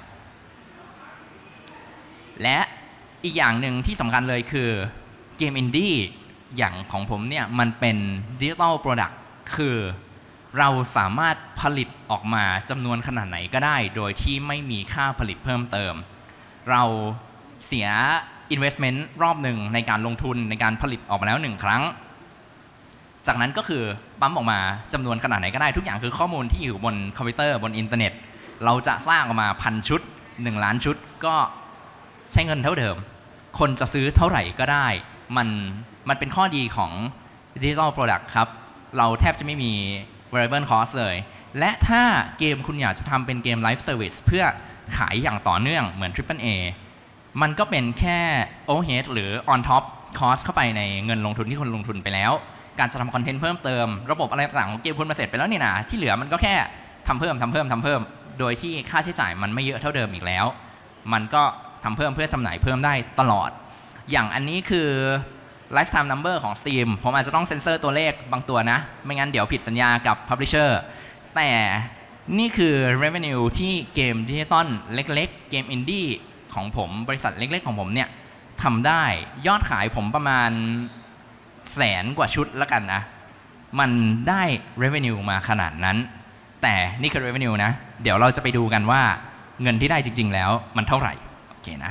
[SPEAKER 1] และอีกอย่างหนึ่งที่สำคัญเลยคือเกมอินดี้อย่างของผมเนี่ยมันเป็นดิจิทัลโปรดักต์คือเราสามารถผลิตออกมาจำนวนขนาดไหนก็ได้โดยที่ไม่มีค่าผลิตเพิ่มเติมเราเสีย investment รอบหนึ่งในการลงทุนในการผลิตออกมาแล้วหนึ่งครั้งจากนั้นก็คือปั๊มออกมาจำนวนขนาดไหนก็ได้ทุกอย่างคือข้อมูลที่อยู่บนคอมพิวเตอร์บนอินเทอร์เน็ตเราจะสร้างออกมาพันชุดหนึ่งล้านชุดก็ใช้เงินเท่าเดิมคนจะซื้อเท่าไหร่ก็ได้มันมันเป็นข้อดีของ Digital Product ครับเราแทบจะไม่มี variable cost เลยและถ้าเกมคุณอยากจะทำเป็นเกม Live Service เพื่อขายอย่างต่อเนื่องเหมือน ทริปเปิล เอ มันก็เป็นแค่ overhead หรือ on top cost เข้าไปในเงินลงทุนที่คนลงทุนไปแล้วการจะทำคอนเทนต์เพิ่มเติมระบบอะไรต่างๆของเกมคุณมาเสร็จไปแล้วนี่นะที่เหลือมันก็แค่ทำเพิ่มทำเพิ่มทำเพิ่มโดยที่ค่าใช้จ่ายมันไม่เยอะเท่าเดิมอีกแล้วมันก็ทำเพิ่มเพื่อจำหน่ายเพิ่มได้ตลอดอย่างอันนี้คือ lifetime number ของ Steam ผมอาจจะต้องเซ็นเซอร์ตัวเลขบางตัวนะไม่งั้นเดี๋ยวผิดสัญญากับ Publisher แต่นี่คือ revenue ที่เกมดิจิตอลเล็กๆเกมอินดี้ของผมบริษัทเล็กๆของผมเนี่ยทำได้ยอดขายผมประมาณแสนกว่าชุดแล้วกันนะมันได้ revenue มาขนาดนั้นแต่นี่คือ revenue นะเดี๋ยวเราจะไปดูกันว่าเงินที่ได้จริงๆแล้วมันเท่าไหร่โอเคนะ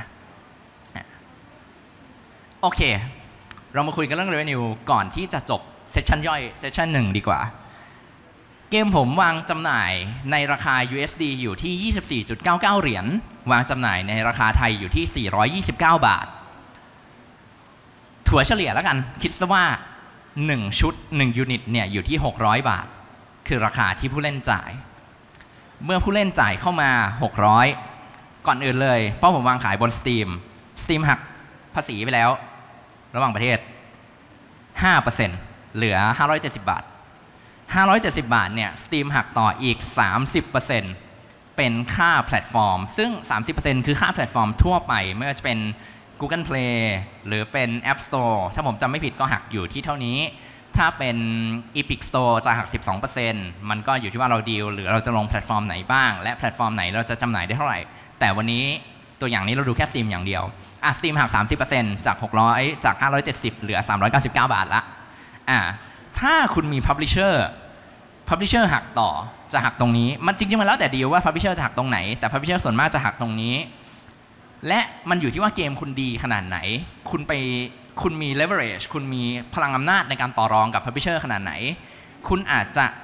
[SPEAKER 1] โอเคเรามาคุยกันเรื่อง revenue ก่อนที่จะจบเซสชันย่อยเซสชันหนึ่งดีกว่าเกมผมวางจำหน่ายในราคา ยู เอส ดี อยู่ที่ ยี่สิบสี่จุดเก้าเก้า เหรียญวางจำหน่ายในราคาไทยอยู่ที่ สี่ร้อยยี่สิบเก้า บาทถั่วเฉลี่ยแล้วกันคิดซะว่าหนึ่งชุดหนึ่งยูนิตเนี่ยอยู่ที่หกร้อยบาทคือราคาที่ผู้เล่นจ่ายเมื่อผู้เล่นจ่ายเข้ามาหกร้อยก่อนอื่นเลยเพราะผมวางขายบน Steam Steam หักภาษีไปแล้วระหว่างประเทศ ห้าเปอร์เซ็นต์ เหลือห้าร้อยเจ็ดสิบบาทห้าร้อยเจ็ดสิบบาทเนี่ย Steam หักต่ออีก สามสิบเปอร์เซ็นต์ เป็นค่าแพลตฟอร์มซึ่ง สามสิบเปอร์เซ็นต์ คือค่าแพลตฟอร์มทั่วไปไม่ว่าจะเป็น Google Play หรือเป็น App Store ถ้าผมจำไม่ผิดก็หักอยู่ที่เท่านี้ถ้าเป็น Epic Store จะหัก สิบสองเปอร์เซ็นต์ มันก็อยู่ที่ว่าเราดีลหรือเราจะลงแพลตฟอร์มไหนบ้างและแพลตฟอร์มไหนเราจะจำหน่ายได้เท่าไหร่แต่วันนี้ตัวอย่างนี้เราดูแค่ Steam อย่างเดียวอ่ะ Steam หัก สามสิบเปอร์เซ็นต์ จากหกร้อยจากห้าร้อยเจ็ดสิบเหลือสามร้อยเก้าสิบเก้าบาทละอ่ะถ้าคุณมี Publisher Publisher หักต่อจะหักตรงนี้มันจริงๆมันแล้วแต่ดีลว่า Publisher จะหักตรงไหนแต่ Publisher ส่วนมากจะหักตรงนี้และมันอยู่ที่ว่าเกมคุณดีขนาดไหนคุณไปคุณมี leverage คุณมีพลังอำนาจในการต่อรองกับ Publisher ขนาดไหนคุณอาจจะ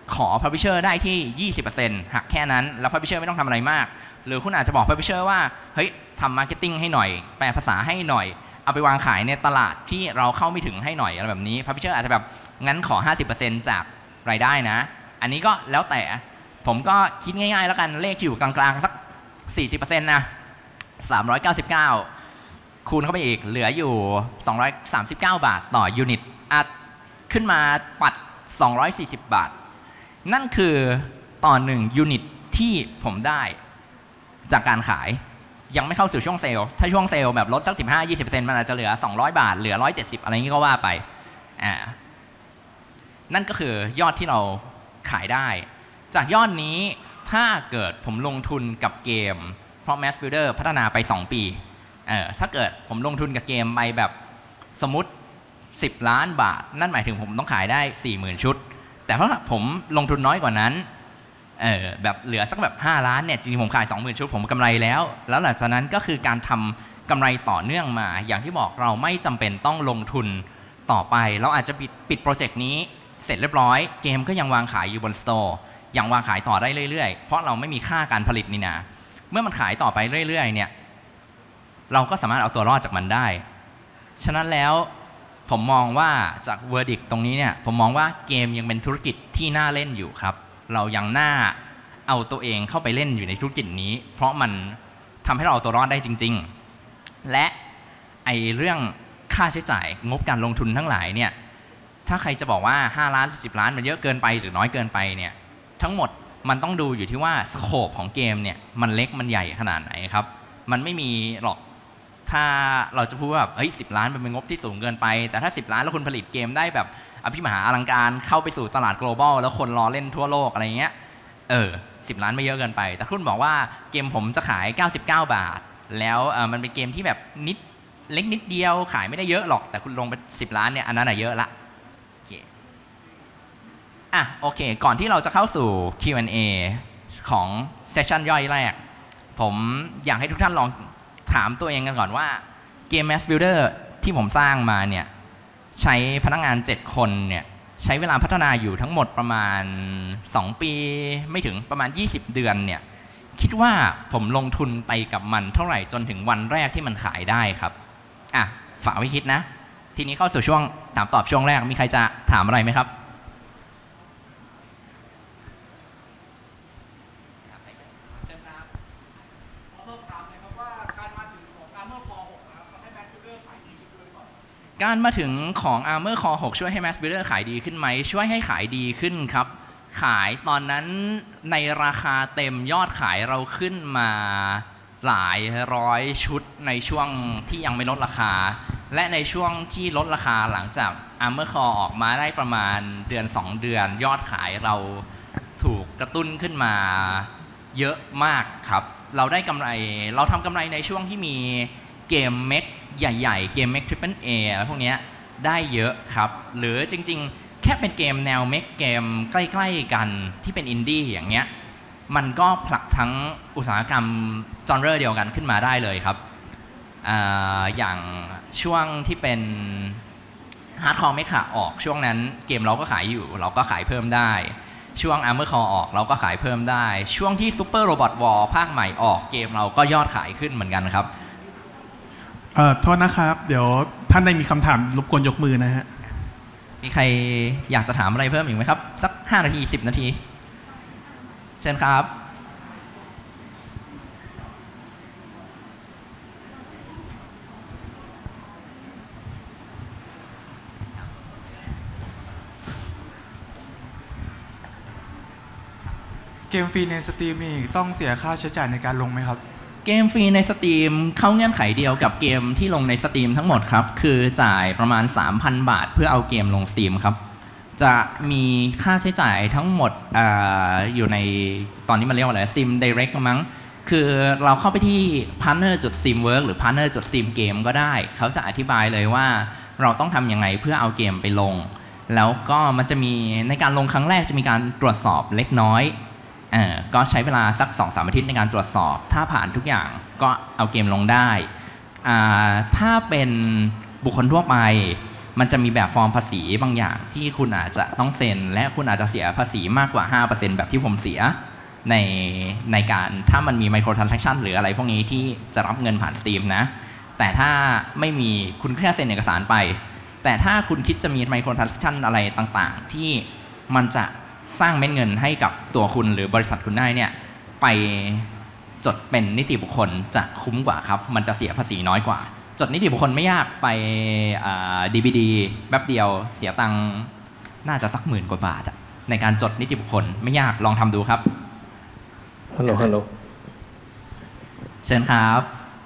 [SPEAKER 1] ขอ Publisher ได้ที่ ยี่สิบเปอร์เซ็นต์ หักแค่นั้นแล้ว Publisher ไม่ต้องทำอะไรมากหรือคุณอาจจะบอก Publisher ว่าเฮ้ยทำ Marketing ให้หน่อยแปลภาษาให้หน่อยเอาไปวางขายในตลาดที่เราเข้าไม่ถึงให้หน่อยอะไรแบบนี้ Publisher อาจจะแบบงั้นขอ ห้าสิบเปอร์เซ็นต์ จากรายได้นะอันนี้ก็แล้วแต่ผมก็คิดง่ายๆแล้วกันเลขอยู่กลางๆสัก สี่สิบเปอร์เซ็นต์ นะสามร้อยเก้าสิบเก้าคูณเข้าไปอีกเหลืออยู่สองร้อยสามสิบเก้าบาทต่อยูนิตอาจขึ้นมาปัดสองร้อยสี่สิบบาทนั่นคือต่อหนึ่งยูนิตที่ผมได้จากการขายยังไม่เข้าสู่ช่วงเซลล์ถ้าช่วงเซลล์แบบลดสัก สิบห้าถึงยี่สิบเปอร์เซ็นต์ มันอาจจะเหลือสองร้อยบาทเหลือหนึ่งร้อยเจ็ดสิบอะไรอย่างนี้ก็ว่าไปอ่านั่นก็คือยอดที่เราขายได้จากยอดนี้ถ้าเกิดผมลงทุนกับเกมเพราะ Mass Builder พัฒนาไปสองปีเออถ้าเกิดผมลงทุนกับเกมไปแบบสมมติสิบล้านบาทนั่นหมายถึงผมต้องขายได้ สี่หมื่น ชุดแต่ถ้าผมลงทุนน้อยกว่านั้นเออแบบเหลือสักแบบห้าล้านเนี่ยจริงๆผมขาย สองหมื่น ชุดผมกำไรแล้วแล้วหลังจากนั้นก็คือการทำกำไรต่อเนื่องมาอย่างที่บอกเราไม่จำเป็นต้องลงทุนต่อไปเราอาจจะปิดปิดโปรเจกต์นี้เสร็จเรียบร้อยเกมก็ยังวางขายอยู่บนสโตร์ยังวางขายต่อได้เรื่อยๆเพราะเราไม่มีค่าการผลิตนี่นะเมื่อมันขายต่อไปเรื่อยๆเนี่ยเราก็สามารถเอาตัวรอดจากมันได้ฉะนั้นแล้วผมมองว่าจากเวอร์ดิกตรงนี้เนี่ยผมมองว่าเกมยังเป็นธุรกิจที่น่าเล่นอยู่ครับเรายังน่าเอาตัวเองเข้าไปเล่นอยู่ในธุรกิจนี้เพราะมันทำให้เราเอาตัวรอดได้จริงๆและไอเรื่องค่าใช้จ่ายงบการลงทุนทั้งหลายเนี่ยถ้าใครจะบอกว่าห้าล้านสิบล้านมันเยอะเกินไปหรือน้อยเกินไปเนี่ยทั้งหมดมันต้องดูอยู่ที่ว่าสโคปของเกมเนี่ยมันเล็กมันใหญ่ขนาดไหนครับมันไม่มีหรอกถ้าเราจะพูดว่าแบบเฮ้ยสิบล้านเป็นงบที่สูงเกินไปแต่ถ้าสิบล้านแล้วคุณผลิตเกมได้แบบอภิมหาอลังการเข้าไปสู่ตลาด global แล้วคนรอเล่นทั่วโลกอะไรเงี้ยเออสิบล้านไม่เยอะเกินไปแต่คุณบอกว่าเกมผมจะขายเก้าสิบเก้าบาทแล้วเออมันเป็นเกมที่แบบนิดเล็กนิดเดียวขายไม่ได้เยอะหรอกแต่คุณลงไปสิบล้านเนี่ยอันนั้นอะเยอะละโอเคอ่ะโอเคก่อนที่เราจะเข้าสู่ คิว แอนด์ เอ ของเซสชันย่อยแรกผมอยากให้ทุกท่านลองถามตัวเองกันก่อนว่าเกม Mass Builder ที่ผมสร้างมาเนี่ยใช้พนักงานเจ็ดคนเนี่ยใช้เวลาพัฒนาอยู่ทั้งหมดประมาณสองปีไม่ถึงประมาณยี่สิบเดือนเนี่ยคิดว่าผมลงทุนไปกับมันเท่าไหร่จนถึงวันแรกที่มันขายได้ครับอ่ะฝากไว้คิดนะทีนี้เข้าสู่ช่วงถามตอบช่วงแรกมีใครจะถามอะไรไหมครับการมาถึงของ Armor Core หกช่วยให้ Mass Builder ขายดีขึ้นไหมช่วยให้ขายดีขึ้นครับขายตอนนั้นในราคาเต็มยอดขายเราขึ้นมาหลายร้อยชุดในช่วงที่ยังไม่ลดราคาและในช่วงที่ลดราคาหลังจาก Armor Core ออกมาได้ประมาณเดือนสองเดือนยอดขายเราถูกกระตุ้นขึ้นมาเยอะมากครับเราได้กำไรเราทำกำไรในช่วงที่มีเกมเมกใหญ่ๆเกมเมก Triple A อะไรพวกนี้ได้เยอะครับหรือจริงๆแค่เป็นเกมแนวเมกเกมใกล้ๆกันที่เป็นอินดี้อย่างเงี้ยมันก็ผลักทั้งอุตสาหกรรมจอนเรอร์เดียวกันขึ้นมาได้เลยครับ อ, อย่างช่วงที่เป็นฮาร์ดคอร์เมคาออกช่วงนั้นเกมเราก็ขายอยู่เราก็ขายเพิ่มได้ช่วง Armor Core ออกเราก็ขายเพิ่มได้ช่วงที่ Super Robot War ภาคใหม่ออกเกมเราก็ยอดขายขึ้นเหมือนกันครับ
[SPEAKER 2] เอ่อโทษนะครับเดี๋ยวท่านใดมีคำถามรบกวนยกมือนะฮะ
[SPEAKER 1] มีใครอยากจะถามอะไรเพิ่มอีกไหมครับสักห้านาทีสิบนาทีเชิญครับ
[SPEAKER 3] เกมฟรีในสตรีมมีต้องเสียค่าใช้จ่ายในการลงไหมครับ
[SPEAKER 1] เกมฟรีในสตรีมเข้าเงื่อนไขเดียวกับเกมที่ลงในสตรีมทั้งหมดครับคือจ่ายประมาณ สามพัน บาทเพื่อเอาเกมลงสตรีมครับจะมีค่าใช้จ่ายทั้งหมด อ, อยู่ในตอนนี้มันเรียกว่าอะไร Steam Direct มั้งคือเราเข้าไปที่ partner จุด steamwork หรือ partner จุด steam game ก็ได้เขาจะอธิบายเลยว่าเราต้องทำยังไงเพื่อเอาเกมไปลงแล้วก็มันจะมีในการลงครั้งแรกจะมีการตรวจสอบเล็กน้อยก็ใช้เวลาสัก สองถึงสาม อาทิตย์ในการตรวจสอบถ้าผ่านทุกอย่างก็เอาเกมลงได้ถ้าเป็นบุคคลทั่วไปมันจะมีแบบฟอร์มภาษีบางอย่างที่คุณอาจจะต้องเซ็นและคุณอาจจะเสียภาษีมากกว่า ห้าเปอร์เซ็นต์ แบบที่ผมเสียในในการถ้ามันมีไมโครทรานแซคชันหรืออะไรพวกนี้ที่จะรับเงินผ่าน Steam นะแต่ถ้าไม่มีคุณแค่เซ็นเอกสารไปแต่ถ้าคุณคิดจะมีไมโครทรานแซคชันอะไรต่างๆที่มันจะสร้างเม็ดเงินให้กับตัวคุณหรือบริษัทคุณได้เนี่ยไปจดเป็นนิติบุคคลจะคุ้มกว่าครับมันจะเสียภาษีน้อยกว่าจดนิติบุคคลไม่ยากไปดีวีดีแป๊บเดียวเสียตังค์น่าจะสักหมื่นกว่าบาทในการจดนิติบุคคลไม่ยากลองทำดูครับ
[SPEAKER 4] ฮัลโหลฮัลโหล
[SPEAKER 1] เชิญครับ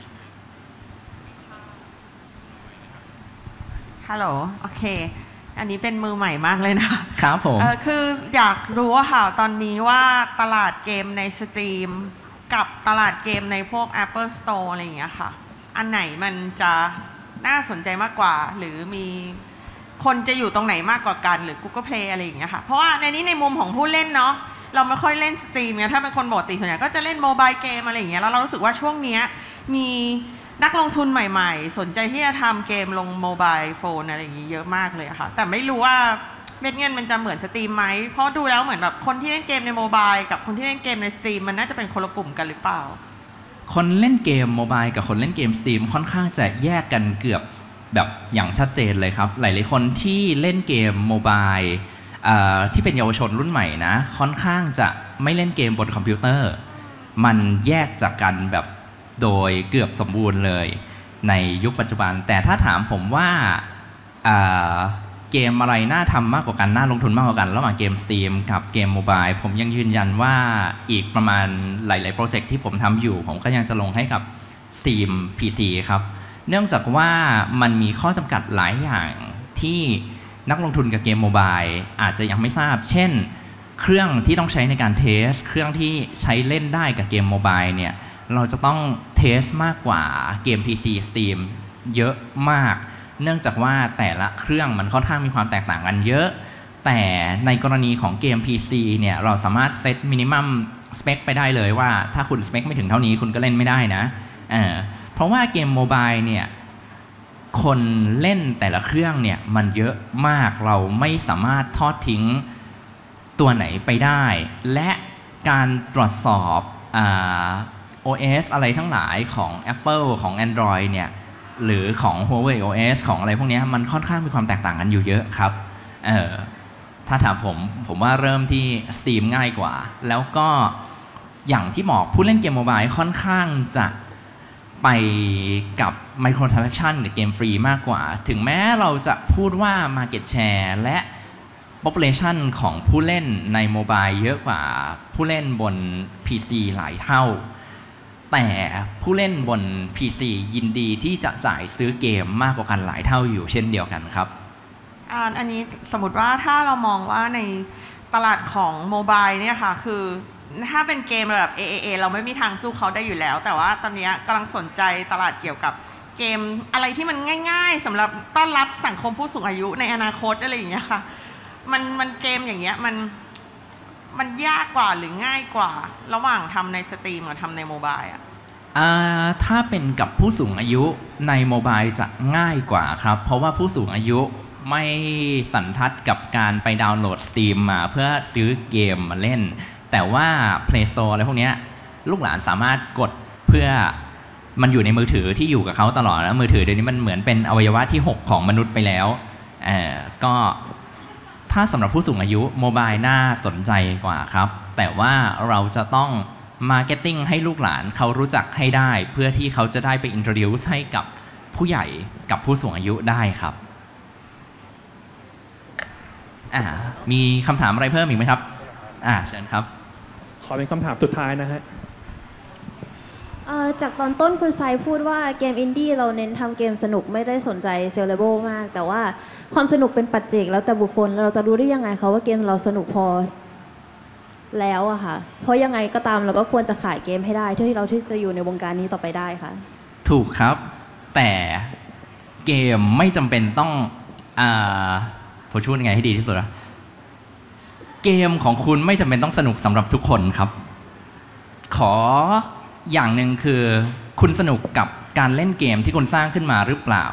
[SPEAKER 5] ฮัลโหลโอเคอันนี้เป็นมือใหม่มากเลย
[SPEAKER 1] นะครับผม
[SPEAKER 5] เออคืออยากรู้ว่าค่ะตอนนี้ว่าตลาดเกมในสตรีมกับตลาดเกมในพวก Apple Store อะไรอย่างเงี้ยค่ะอันไหนมันจะน่าสนใจมากกว่าหรือมีคนจะอยู่ตรงไหนมากกว่ากันหรือ Google Play อะไรอย่างเงี้ยค่ะเพราะว่าในนี้ในมุมของผู้เล่นเนาะเราไม่ค่อยเล่นสตรีมเนี่ยถ้าเป็นคนปกติส่วนใหญ่ก็จะเล่นโมบายเกมอะไรอย่างเงี้ยแล้วเรารู้สึกว่าช่วงนี้มีนักลงทุนใหม่ๆสนใจที่จะทำเกมลงโมบายโฟนอะไรอย่างงี้เยอะมากเลยค่ะแต่ไม่รู้ว่าเม็ดเงินมันจะเหมือนสตรีมไหมเพราะดูแล้วเหมือนแบบคนที่เล่นเกมในโมบายกับคนที่เล่นเกมในสตรีมมันน่าจะเป็นคนละกลุ่มกันหรือเปล่า
[SPEAKER 1] คนเล่นเกมโมบายกับคนเล่นเกมสตรีมค่อนข้างจะแยกกันเกือบแบบอย่างชัดเจนเลยครับหลายๆคนที่เล่นเกมโมบายที่เป็นเยาวชนรุ่นใหม่นะค่อนข้างจะไม่เล่นเกมบนคอมพิวเตอร์มันแยกจากกันแบบโดยเกือบสมบูรณ์เลยในยุคปัจจุบันแต่ถ้าถามผมว่าเกมอะไรน่าทำมากกว่ากันน่าลงทุนมากกว่ากันระหว่างเกม Steam กับเกมโมบายผมยังยืนยันว่าอีกประมาณหลายๆโปรเจกต์ที่ผมทำอยู่ผมก็ยังจะลงให้กับ Steam พี ซี ครับเนื่องจากว่ามันมีข้อจำกัดหลายอย่างที่นักลงทุนกับเกมโมบายอาจจะยังไม่ทราบเช่นเครื่องที่ต้องใช้ในการเทสเครื่องที่ใช้เล่นได้กับเกมโมบายเนี่ยเราจะต้องเทสมากกว่าเกม พี ซี Steam เยอะมากเนื่องจากว่าแต่ละเครื่องมันค่อนข้างมีความแตกต่างกันเยอะแต่ในกรณีของเกม พี ซี เนี่ยเราสามารถเซตมินิมัมสเปคไปได้เลยว่าถ้าคุณสเปคไม่ถึงเท่านี้คุณก็เล่นไม่ได้นะเออเพราะว่าเกมโมบายเนี่ยคนเล่นแต่ละเครื่องเนี่ยมันเยอะมากเราไม่สามารถทอดทิ้งตัวไหนไปได้และการตรวจสอบอ่า โอ เอส อะไรทั้งหลายของ Apple ของ Android เนี่ยหรือของ Huawei โอ เอส ของอะไรพวกนี้มันค่อนข้างมีความแตกต่างกันอยู่เยอะครับเออถ้าถามผมผมว่าเริ่มที่ Steam ง่ายกว่าแล้วก็อย่างที่บอกผู้เล่นเกมโมบายค่อนข้างจะไปกับ Microtransaction กับเกมฟรีมากกว่าถึงแม้เราจะพูดว่า Market Share และ Population ของผู้เล่นในโมบายเยอะกว่าผู้เล่นบน พี ซี หลายเท่าแต่ผู้เล่นบน พี ซี ยินดีที่จะจ่ายซื้อเกมมากกว่ากันหลายเท่าอยู่เช่นเดียวกันครับ
[SPEAKER 5] อันนี้สมมติว่าถ้าเรามองว่าในตลาดของโมบายเนี่ยค่ะคือถ้าเป็นเกมระดับ เอ เอ เอ เราไม่มีทางสู้เขาได้อยู่แล้วแต่ว่าตอนนี้กำลังสนใจตลาดเกี่ยวกับเกมอะไรที่มันง่ายๆสำหรับต้อนรับสังคมผู้สูงอายุในอนาคตอะไรอย่างเงี้ยค่ะมันมันเกมอย่างเงี้ยมันมันยากกว่าหรือง่ายกว่าระหว่างทำในสตรีมกับทำในโมบายอ่ะ
[SPEAKER 1] ถ้าเป็นกับผู้สูงอายุในโมบายจะง่ายกว่าครับเพราะว่าผู้สูงอายุไม่สันทัดกับการไปดาวน์โหลด Steam มาเพื่อซื้อเกมมาเล่นแต่ว่า Play Store อะไรพวกนี้ลูกหลานสามารถกดเพื่อมันอยู่ในมือถือที่อยู่กับเขาตลอดแล้วมือถือเดี๋ยวนี้มันเหมือนเป็นอวัยวะที่หกของมนุษย์ไปแล้วเอ่อก็ถ้าสำหรับผู้สูงอายุโมบายน่าสนใจกว่าครับแต่ว่าเราจะต้องมาร์เก็ตติ้งให้ลูกหลานเขารู้จักให้ได้เพื่อที่เขาจะได้ไป introduce ให้กับผู้ใหญ่กับผู้สูงอายุได้ครับอ่ามีคำถามอะไรเพิ่มอีกไหมครับอ่าเชิญครับ
[SPEAKER 4] ขอเป็นคำถามสุดท้ายนะฮะ
[SPEAKER 6] จากตอนต้นคุณไซพูดว่าเกมอินดี้เราเน้นทำเกมสนุกไม่ได้สนใจเซลเลเบิลมากแต่ว่าความสนุกเป็นปัจเจกแล้วแต่บุคคลเราจะรู้ได้ยังไงคะว่าเกมเราสนุกพอแล้วอะค่ะเพราะยังไงก็ตามเราก็ควรจะขายเกมให้ได้เพื่อที่เราที่จะอยู่ในวงการนี้ต่อไปได้ค่ะ
[SPEAKER 1] ถูกครับแต่เกมไม่จำเป็นต้องอ่าผมพูดยังไงให้ดีที่สุดอะเกมของคุณไม่จำเป็นต้องสนุกสำหรับทุกคนครับขออย่างหนึ่งคือคุณสนุกกับการเล่นเกมที่คุณสร้างขึ้นมาหรือเปล่า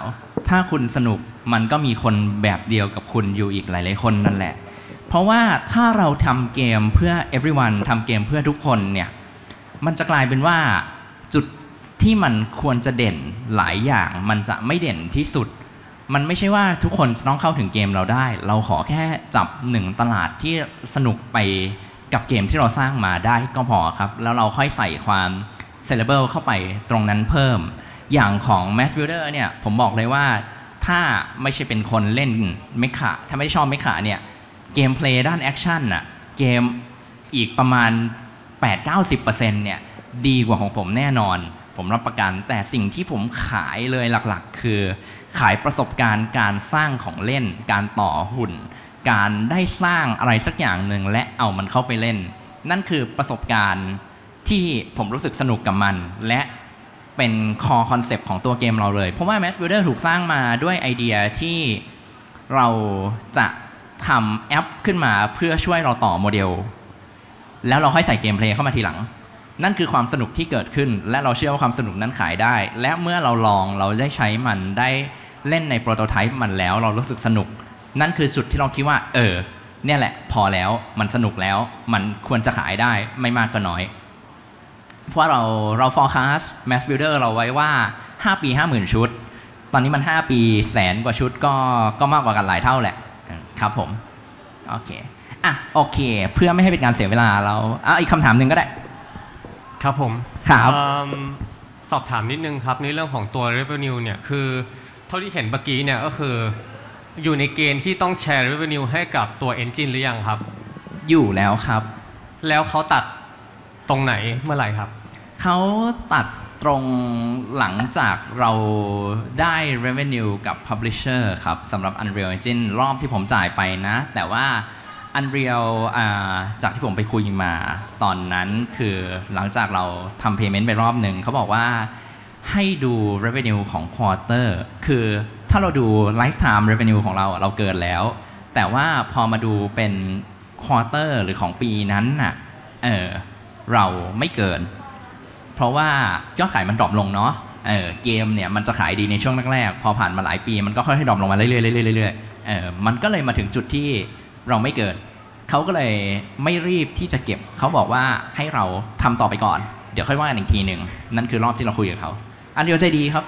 [SPEAKER 1] ถ้าคุณสนุกมันก็มีคนแบบเดียวกับคุณอยู่อีกหลายๆคนนั่นแหละเพราะว่าถ้าเราทำเกมเพื่อ everyone ทำเกมเพื่อทุกคนเนี่ยมันจะกลายเป็นว่าจุดที่มันควรจะเด่นหลายอย่างมันจะไม่เด่นที่สุดมันไม่ใช่ว่าทุกคนจะต้องเข้าถึงเกมเราได้เราขอแค่จับหนึ่งตลาดที่สนุกไปกับเกมที่เราสร้างมาได้ก็พอครับแล้วเราค่อยใส่ความ sellable เข้าไปตรงนั้นเพิ่มอย่างของ Mass Builder เนี่ยผมบอกเลยว่าถ้าไม่ใช่เป็นคนเล่นเมคาถ้าไม่ชอบเมคาเนี่ยเกมเพลย์ด้านแอคชั่นน่ะเกมอีกประมาณ แปดถึงเก้าสิบเปอร์เซ็นต์ เนี่ยดีกว่าของผมแน่นอนผมรับประกันแต่สิ่งที่ผมขายเลยหลักๆคือขายประสบการณ์การสร้างของเล่นการต่อหุ่นการได้สร้างอะไรสักอย่างหนึ่งและเอามันเข้าไปเล่นนั่นคือประสบการณ์ที่ผมรู้สึกสนุกกับมันและเป็นคอคอนเซปต์ของตัวเกมเราเลยเพราะว่า Mass Builder ถูกสร้างมาด้วยไอเดียที่เราจะทำแอปขึ้นมาเพื่อช่วยเราต่อโมเดลแล้วเราค่อยใส่เกมเพลย์เข้ามาทีหลังนั่นคือความสนุกที่เกิดขึ้นและเราเชื่อว่าความสนุกนั้นขายได้และเมื่อเราลองเราได้ใช้มันได้เล่นในโปรโตไทป์มันแล้วเรารู้สึกสนุกนั่นคือจุดที่เราคิดว่าเออเนี่ยแหละพอแล้วมันสนุกแล้วมันควรจะขายได้ไม่มากก็น้อยเพราะเราเรา forecast Mass Builder เราไว้ว่าห้าปี ห้าหมื่น ชุดตอนนี้มันห้าปีแสนกว่าชุดก็ก็มากกว่ากันหลายเท่าแหละครับผมโอเคอ่ะโอเคเพื่อไม่ให้เป็นการเสียเวลาเราอ่ะอีกคำถามหนึ่งก็ได้
[SPEAKER 7] ครับผม
[SPEAKER 1] ครับ
[SPEAKER 7] สอบถามนิดนึงครับในเรื่องของตัว revenue เนี่ยคือเท่าที่เห็นเมื่อกี้เนี่ยก็คืออยู่ในเกณฑ์ที่ต้องแชร์ revenue ให้กับตัว engine หรือยังครับ
[SPEAKER 1] อยู่แล้วครับ
[SPEAKER 7] แล้วเขาตัดตรงไหนเมื่อไหร่ครับ
[SPEAKER 1] เขาตัดตรงหลังจากเราได้ revenue กับ publisher ครับสำหรับ Unreal Engine รอบที่ผมจ่ายไปนะแต่ว่า Unreal จากที่ผมไปคุยมาตอนนั้นคือหลังจากเราทำ payment ไปรอบหนึ่งเขาบอกว่าให้ดู revenue ของ quarter คือถ้าเราดู lifetime revenue ของเราเราเกินแล้วแต่ว่าพอมาดูเป็น quarter หรือของปีนั้นน่ะเออเราไม่เกินเพราะว่ายอดขายมันดรอปลงเนาะเออเกมเนี่ยมันจะขายดีในช่วงแรกๆพอผ่านมาหลายปีมันก็ค่อยๆดรอปลงมาเรื่อยๆเรื่อยๆเออมันก็เลยมาถึงจุดที่เราไม่เกินเขาก็เลยไม่รีบที่จะเก็บเขาบอกว่าให้เราทำต่อไปก่อนเดี๋ยวค่อยว่ากันอีกทีหนึ่งนั่นคือรอบที่เราคุยกับเขาอันเดียวใจดีครับ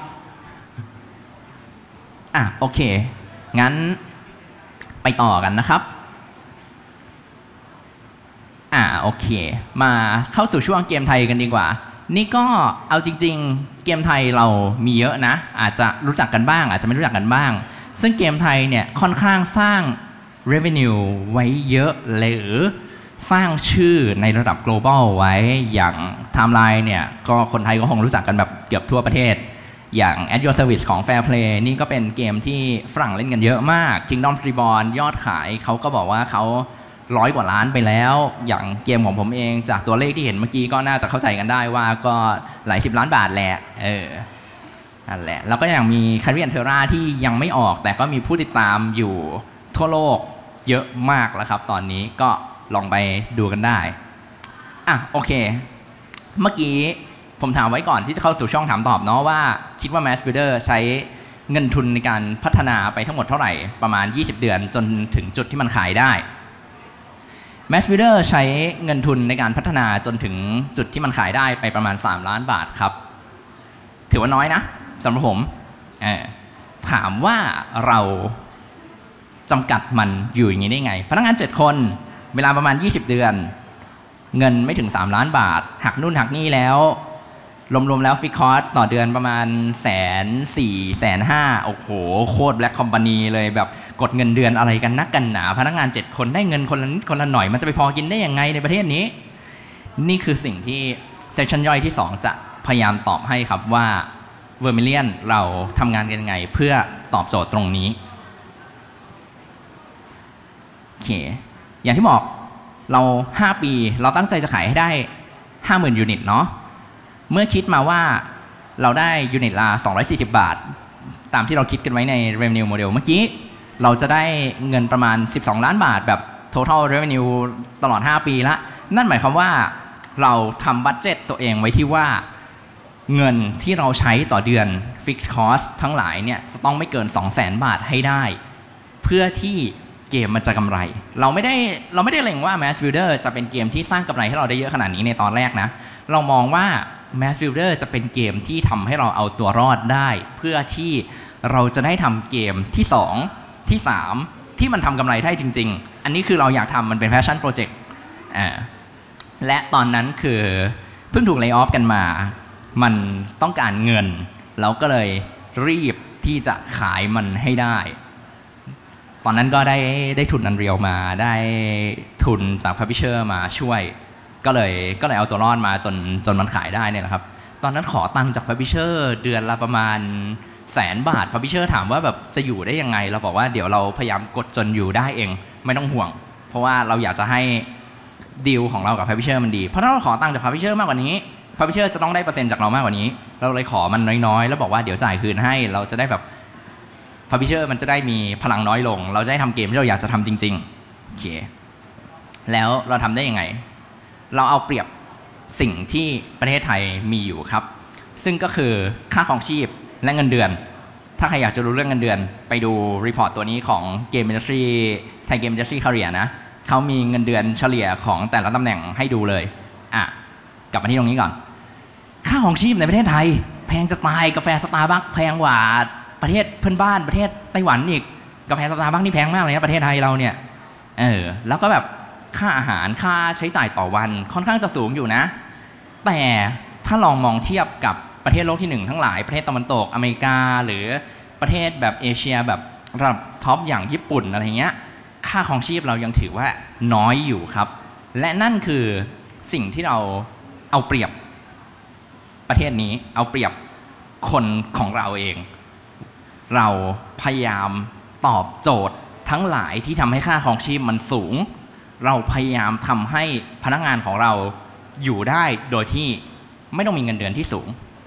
[SPEAKER 1] อ่ะโอเคงั้นไปต่อกันนะครับอ่าโอเคมาเข้าสู่ช่วงเกมไทยกันดีกว่านี่ก็เอาจริงๆเกมไทยเรามีเยอะนะอาจจะรู้จักกันบ้างอาจจะไม่รู้จักกันบ้างซึ่งเกมไทยเนี่ยค่อนข้างสร้าง revenue ไว้เยอะหรือสร้างชื่อในระดับ global ไว้อย่าง Timeline เนี่ยก็คนไทยก็คงรู้จักกันแบบเกือบทั่วประเทศอย่าง At Your Service ของ Fair Play นี่ก็เป็นเกมที่ฝรั่งเล่นกันเยอะมาก Kingdom Reborn ยอดขายเขาก็บอกว่าเขาร้อยกว่าล้านไปแล้วอย่างเกมของผมเองจากตัวเลขที่เห็นเมื่อกี้ก็น่าจะเข้าใจกันได้ว่าก็หลายสิบล้านบาทแหละเออนั่นแหละแล้วก็ยังมี Carrion Terra ที่ยังไม่ออกแต่ก็มีผู้ติดตามอยู่ทั่วโลกเยอะมากแล้วครับตอนนี้ก็ลองไปดูกันได้อ่ะโอเคเมื่อกี้ผมถามไว้ก่อนที่จะเข้าสู่ช่องถามตอบเนาะว่าคิดว่า Mass Builder ใช้เงินทุนในการพัฒนาไปทั้งหมดเท่าไหร่ประมาณยี่สิบเดือนจนถึงจุดที่มันขายได้Mass Builder ใช้เงินทุนในการพัฒนาจนถึงจุดที่มันขายได้ไปประมาณสามล้านบาทครับถือว่าน้อยนะสำหรับผมถามว่าเราจำกัดมันอยู่อย่างนี้ได้ไงพนักงานเจ็ดคนเวลาประมาณยี่สิบเดือนเงินไม่ถึงสามล้านบาทหักนู่นหักนี่แล้วรวมๆแล้วฟิกคอสต่อเดือนประมาณแสนสี่แสนห้าโอ้โหโคตรแบล็คคอมพานีเลยแบบกดเงินเดือนอะไรกันนักกันหนาพนักงานเจ็ดคนได้เงินคนละนิดคนละหน่อยมันจะไปพอกินได้ยังไงในประเทศนี้นี่คือสิ่งที่เซสชันย่อยที่สองจะพยายามตอบให้ครับว่า Vermilion เราทำงานกันยังไงเพื่อตอบโจทย์ตรงนี้โอเคอย่างที่บอกเราห้าปีเราตั้งใจจะขายให้ได้ ห้าหมื่น ยูนิตเนาะเมื่อคิดมาว่าเราได้ยูนิตละสองร้อยสี่สิบบาทตามที่เราคิดกันไว้ใน revenue model เมื่อกี้เราจะได้เงินประมาณสิบสองล้านบาทแบบ total revenue ตลอดห้าปีละนั่นหมายความว่าเราทำบัดเจ็ตตัวเองไว้ที่ว่าเงินที่เราใช้ต่อเดือน Fixed Cost ทั้งหลายเนี่ยจะต้องไม่เกิน สองแสน บาทให้ได้เพื่อที่เกมมันจะกำไรเราไม่ได้เราไม่ได้เล็งว่า Mass Builder จะเป็นเกมที่สร้างกำไรให้เราได้เยอะขนาดนี้ในตอนแรกนะเรามองว่า Mass Builder จะเป็นเกมที่ทำให้เราเอาตัวรอดได้เพื่อที่เราจะได้ทำเกมที่สองที่สามที่มันทำกำไรได้จริงๆอันนี้คือเราอยากทำมันเป็น Passion Project อ่าและตอนนั้นคือเพิ่งถูก lay off กันมามันต้องการเงินเราก็เลยรีบที่จะขายมันให้ได้ตอนนั้นก็ได้ได้ทุน Unreal มาได้ทุนจาก Publisher มาช่วยก็เลยก็เลยเอาตัวรอดมาจนจนมันขายได้เนี่ยแหละครับตอนนั้นขอตังค์จาก Publisher เดือนละประมาณแสนบาท Publisher ถามว่าแบบจะอยู่ได้ยังไงเราบอกว่าเดี๋ยวเราพยายามกดจนอยู่ได้เองไม่ต้องห่วงเพราะว่าเราอยากจะให้ดีลของเรากับ Publisher มันดีเพราะถ้าเราขอตังค์จาก Publisher มากกว่านี้ Publisher จะต้องได้เปอร์เซ็นต์จากเรามากกว่านี้เราเลยขอมันน้อยๆแล้วบอกว่าเดี๋ยวจ่ายคืนให้เราจะได้แบบ Publisher มันจะได้มีพลังน้อยลงเราจะได้ทำเกมที่เราอยากจะทำจริงๆโอเคแล้วเราทำได้ยังไงเราเอาเปรียบสิ่งที่ประเทศไทยมีอยู่ครับซึ่งก็คือค่าครองชีพและเงินเดือนถ้าใครอยากจะรู้เรื่องเงินเดือนไปดูรีพอร์ตตัวนี้ของ Game Industry Thai Game Industry Career นะเขามีเงินเดือนเฉลี่ยของแต่ละตำแหน่งให้ดูเลยอ่ะกลับมาที่ตรงนี้ก่อนค่าครองชีพในประเทศไทยแพงจะตายกาแฟสตาร์บัคแพงกว่าประเทศเพื่อนบ้านประเทศไต้หวันอีกกาแฟสตาร์บัคนี่แพงมากเลยนะประเทศไทยเราเนี่ยเออแล้วก็แบบค่าอาหารค่าใช้จ่ายต่อวันค่อนข้างจะสูงอยู่นะแต่ถ้าลองมองเทียบกับประเทศโลกที่หนึ่งทั้งหลายประเทศตะวันตกอเมริกาหรือประเทศแบบเอเชียแบบระดับท็อปอย่างญี่ปุ่นอะไรเงี้ยค่าครองชีพเรายังถือว่าน้อยอยู่ครับและนั่นคือสิ่งที่เราเอาเปรียบประเทศนี้เอาเปรียบคนของเราเองเราพยายามตอบโจทย์ทั้งหลายที่ทำให้ค่าครองชีพมันสูงเราพยายามทำให้พนักงานของเราอยู่ได้โดยที่ไม่ต้องมีเงินเดือนที่สูง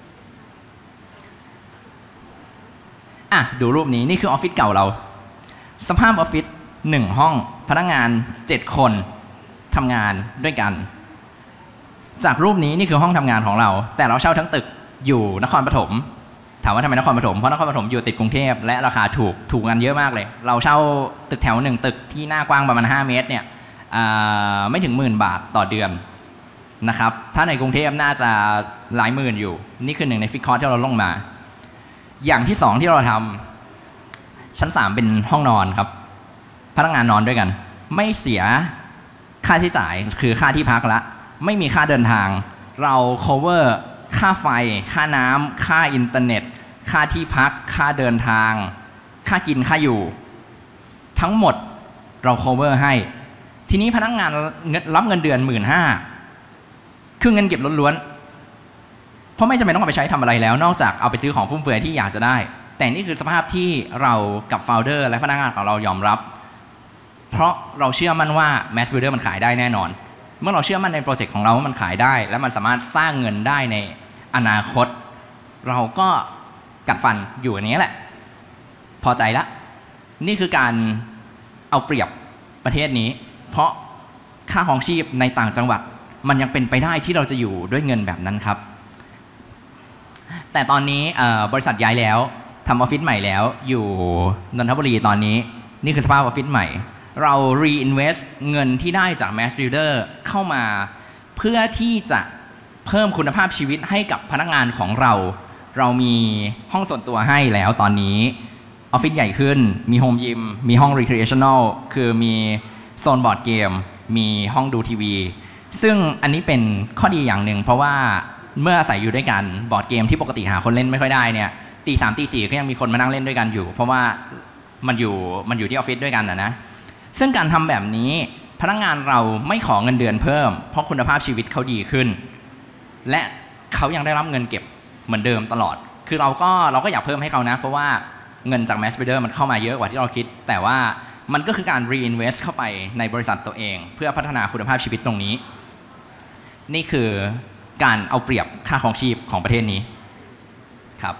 [SPEAKER 1] อ่ะดูรูปนี้นี่คือออฟฟิศเก่าเราสภาพออฟฟิศหนึ่งห้องพนักงานเจ็ดคนทำงานด้วยกันจากรูปนี้นี่คือห้องทำงานของเราแต่เราเช่าทั้งตึกอยู่นครปฐมถามว่าทำไมนครปฐมเพราะนครปฐมอยู่ติดกรุงเทพและราคาถูกถูกกันเยอะมากเลยเราเช่าตึกแถวหนึ่งตึกที่หน้ากว้างประมาณห้าเมตรเนี่ยไม่ถึงหมื่นบาทต่อเดือนนะครับถ้าในกรุงเทพน่าจะหลายหมื่นอยู่นี่คือหนึ่งในฟิกคอร์สที่เราลงมาอย่างที่สองที่เราทำชั้นสามเป็นห้องนอนครับพนักงานนอนด้วยกันไม่เสียค่าใช้จ่ายคือค่าที่พักละไม่มีค่าเดินทางเรา cover ค่าไฟค่าน้ำค่าอินเทอร์เน็ตค่าที่พักค่าเดินทางค่ากินค่าอยู่ทั้งหมดเรา cover ให้ทีนี้พนักงานรับเงินเดือนหมื่นห้าคือเงินเก็บล้วนๆเพราะไม่จำเป็นต้องเอาไปใช้ทำอะไรแล้วนอกจากเอาไปซื้อของฟุ่มเฟือยที่อยากจะได้แต่นี่คือสภาพที่เรากับโฟลเดอร์และพนักงานของเรายอมรับเพราะเราเชื่อมั่นว่า Mass Builder มันขายได้แน่นอนเมื่อเราเชื่อมั่นในโปรเจกต์ของเราว่ามันขายได้และมันสามารถสร้างเงินได้ในอนาคตเราก็กัดฟันอยู่อย่างนี้แหละพอใจละนี่คือการเอาเปรียบประเทศนี้เพราะค่าครองชีพในต่างจังหวัดมันยังเป็นไปได้ที่เราจะอยู่ด้วยเงินแบบนั้นครับแต่ตอนนี้บริษัทย้ายแล้วทำออฟฟิศใหม่แล้วอยู่นนทบุรีตอนนี้นี่คือสภาพออฟฟิศใหม่เรา reinvest เงินที่ได้จาก Mass Builder เข้ามาเพื่อที่จะเพิ่มคุณภาพชีวิตให้กับพนักงานของเราเรามีห้องส่วนตัวให้แล้วตอนนี้ออฟฟิศใหญ่ขึ้นมีโฮมยิมมีห้อง recreational คือมีโซนบอร์ดเกมมีห้องดูทีวีซึ่งอันนี้เป็นข้อดีอย่างหนึ่งเพราะว่าเมื่ออาศัยอยู่ด้วยกันบอร์ดเกมที่ปกติหาคนเล่นไม่ค่อยได้เนี่ยตีสามตีสี่ก็ยังมีคนมานั่งเล่นด้วยกันอยู่เพราะว่ามันอยู่มันอยู่ที่ออฟฟิศด้วยกันนะนะซึ่งการทำแบบนี้พนักงานเราไม่ขอเงินเดือนเพิ่มเพราะคุณภาพชีวิตเขาดีขึ้นและเขายังได้รับเงินเก็บเหมือนเดิมตลอดคือเราก็เราก็อยากเพิ่มให้เขานะเพราะว่าเงินจาก Mass Builder มันเข้ามาเยอะกว่าที่เราคิดแต่ว่ามันก็คือการ reinvest เข้าไปในบริษัทตัวเองเพื่อพัฒนาคุณภาพชีวิตตรงนี้นี่คือการเอาเปรียบค่าครองชีพของประเทศนี้ครับ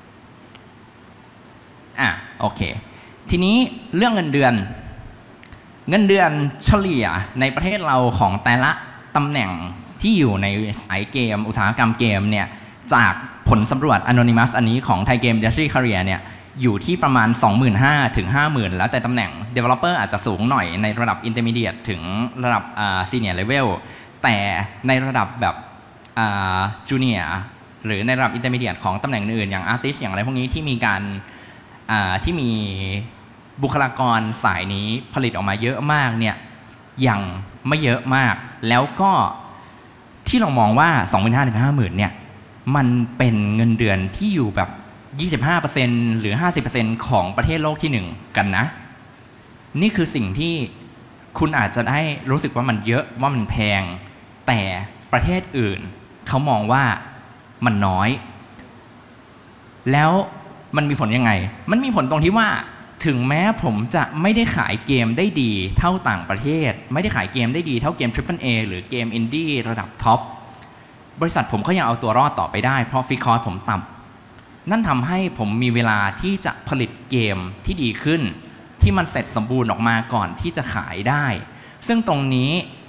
[SPEAKER 1] อ่ะโอเคทีนี้เรื่องเงินเดือนเงินเดือนเฉลี่ยในประเทศเราของแต่ละตำแหน่งที่อยู่ในสายเกมอุตสาหกรรมเกมเนี่ยจากผลสำรวจ Anonymous อันนี้ของ Thai Game Industry Career เนี่ยอยู่ที่ประมาณ สองหมื่นห้าพัน ถึง ห้าหมื่น แล้วแต่ตำแหน่ง Developer อาจจะสูงหน่อยในระดับ Intermediate ถึงระดับ Senior Level แต่ในระดับแบบ Junior หรือในระดับ Intermediate ของตำแหน่งอื่นอย่าง Artist อย่างอะไรพวกนี้ที่มีการที่มีบุคลากรสายนี้ผลิตออกมาเยอะมากเนี่ยยังไม่เยอะมากแล้วก็ที่เรามองว่า สองหมื่นห้าพัน ถึง ห้าหมื่น เนี่ยมันเป็นเงินเดือนที่อยู่แบบ ยี่สิบห้าเปอร์เซ็นต์ หรือ ห้าสิบเปอร์เซ็นต์ ของประเทศโลกที่หนึ่งกันนะนี่คือสิ่งที่คุณอาจจะได้รู้สึกว่ามันเยอะว่ามันแพงแต่ประเทศอื่นเขามองว่ามันน้อยแล้วมันมีผลยังไงมันมีผลตรงที่ว่าถึงแม้ผมจะไม่ได้ขายเกมได้ดีเท่าต่างประเทศไม่ได้ขายเกมได้ดีเท่าเกม ทริปเปิลเอ หรือเกมอินดี้ระดับท็อปบริษัทผมก็ยังเอาตัวรอดต่อไปได้เพราะฟิกคอร์สผมต่ำนั่นทำให้ผมมีเวลาที่จะผลิตเกมที่ดีขึ้นที่มันเสร็จสมบูรณ์ออกมาก่อนที่จะขายได้ซึ่งตรงนี้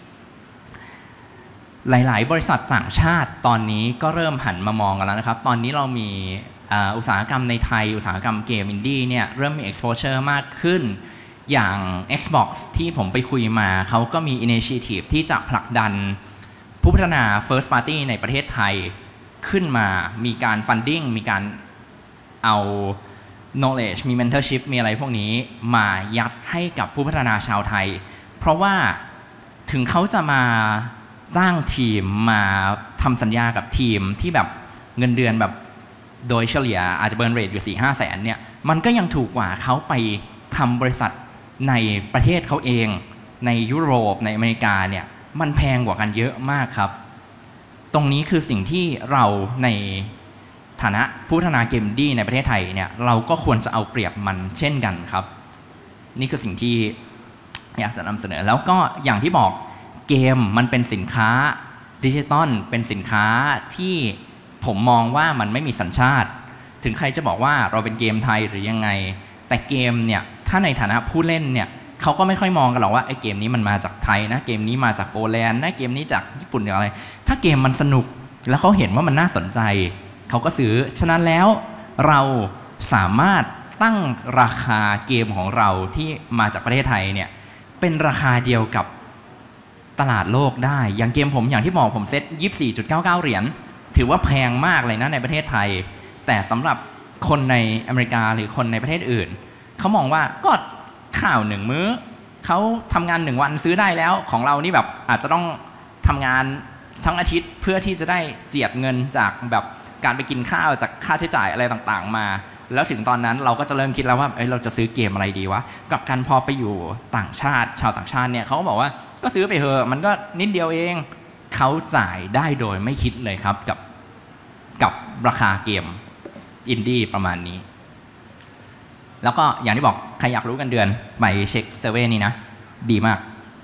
[SPEAKER 1] หลายๆบริษัทต่างชาติตอนนี้ก็เริ่มหันมามองกันแล้วนะครับตอนนี้เรามีอุตสาหกรรมในไทยอุตสาหกรรมเกมอินดี้เนี่ยเริ่มมี exposure มากขึ้นอย่าง Xbox ที่ผมไปคุยมาเขาก็มี initiative ที่จะผลักดันผู้พัฒนา first party ในประเทศไทยขึ้นมามีการ funding มีการเอา knowledge มี mentorship มีอะไรพวกนี้มายัดให้กับผู้พัฒนาชาวไทยเพราะว่าถึงเขาจะมาจ้างทีมมาทำสัญญากับทีมที่แบบเงินเดือนแบบโดยเฉลี่ยอาจจะเบิร์นเรทอยู่ สี่ห้า แสนเนี่ยมันก็ยังถูกกว่าเขาไปทำบริษัทในประเทศเขาเองในยุโรปในอเมริกาเนี่ยมันแพงกว่ากันเยอะมากครับตรงนี้คือสิ่งที่เราในฐานะผู้พัฒนาเกมดีในประเทศไทยเนี่ยเราก็ควรจะเอาเปรียบมันเช่นกันครับนี่คือสิ่งที่อยากจะนำเสนอแล้วก็อย่างที่บอกเกมมันเป็นสินค้าดิจิตอลเป็นสินค้าที่ผมมองว่ามันไม่มีสัญชาติถึงใครจะบอกว่าเราเป็นเกมไทยหรือยังไงแต่เกมเนี่ยถ้าในฐานะผู้เล่นเนี่ยเขาก็ไม่ค่อยมองกันหรอกว่าไอ้เกมนี้มันมาจากไทยนะเกมนี้มาจากโปแลนด์นะเกมนี้จากญี่ปุ่นหรืออะไรถ้าเกมมันสนุกแล้วเขาเห็นว่ามันน่าสนใจเขาก็ซื้อฉะนั้นแล้วเราสามารถตั้งราคาเกมของเราที่มาจากประเทศไทยเนี่ยเป็นราคาเดียวกับตลาดโลกได้อย่างเกมผมอย่างที่บอกผมเซ็ต ยี่สิบสี่จุดเก้าเก้า เหรียญถือว่าแพงมากเลยนะในประเทศไทยแต่สำหรับคนในอเมริกาหรือคนในประเทศอื่นเขามองว่าก็ข้าวหนึ่งมื้อเขาทำงานหนึ่งวันซื้อได้แล้วของเรานี่แบบอาจจะต้องทำงานทั้งอาทิตย์เพื่อที่จะได้เจียดเงินจากแบบการไปกินข้าวจากค่าใช้จ่ายอะไรต่างๆมาแล้วถึงตอนนั้นเราก็จะเริ่มคิดแล้วว่าเอ้ยเราจะซื้อเกมอะไรดีวะกับการพอไปอยู่ต่างชาติชาวต่างชาติเนี่ยเขาก็บอกว่าก็ซื้อไปเถอะมันก็นิดเดียวเองเขาจ่ายได้โดยไม่คิดเลยครับกับกับราคาเกมอินดี้ประมาณนี้แล้วก็อย่างที่บอกใครอยากรู้กันเดือนไปเช็คเซอร์เว่นนี้นะดีมาก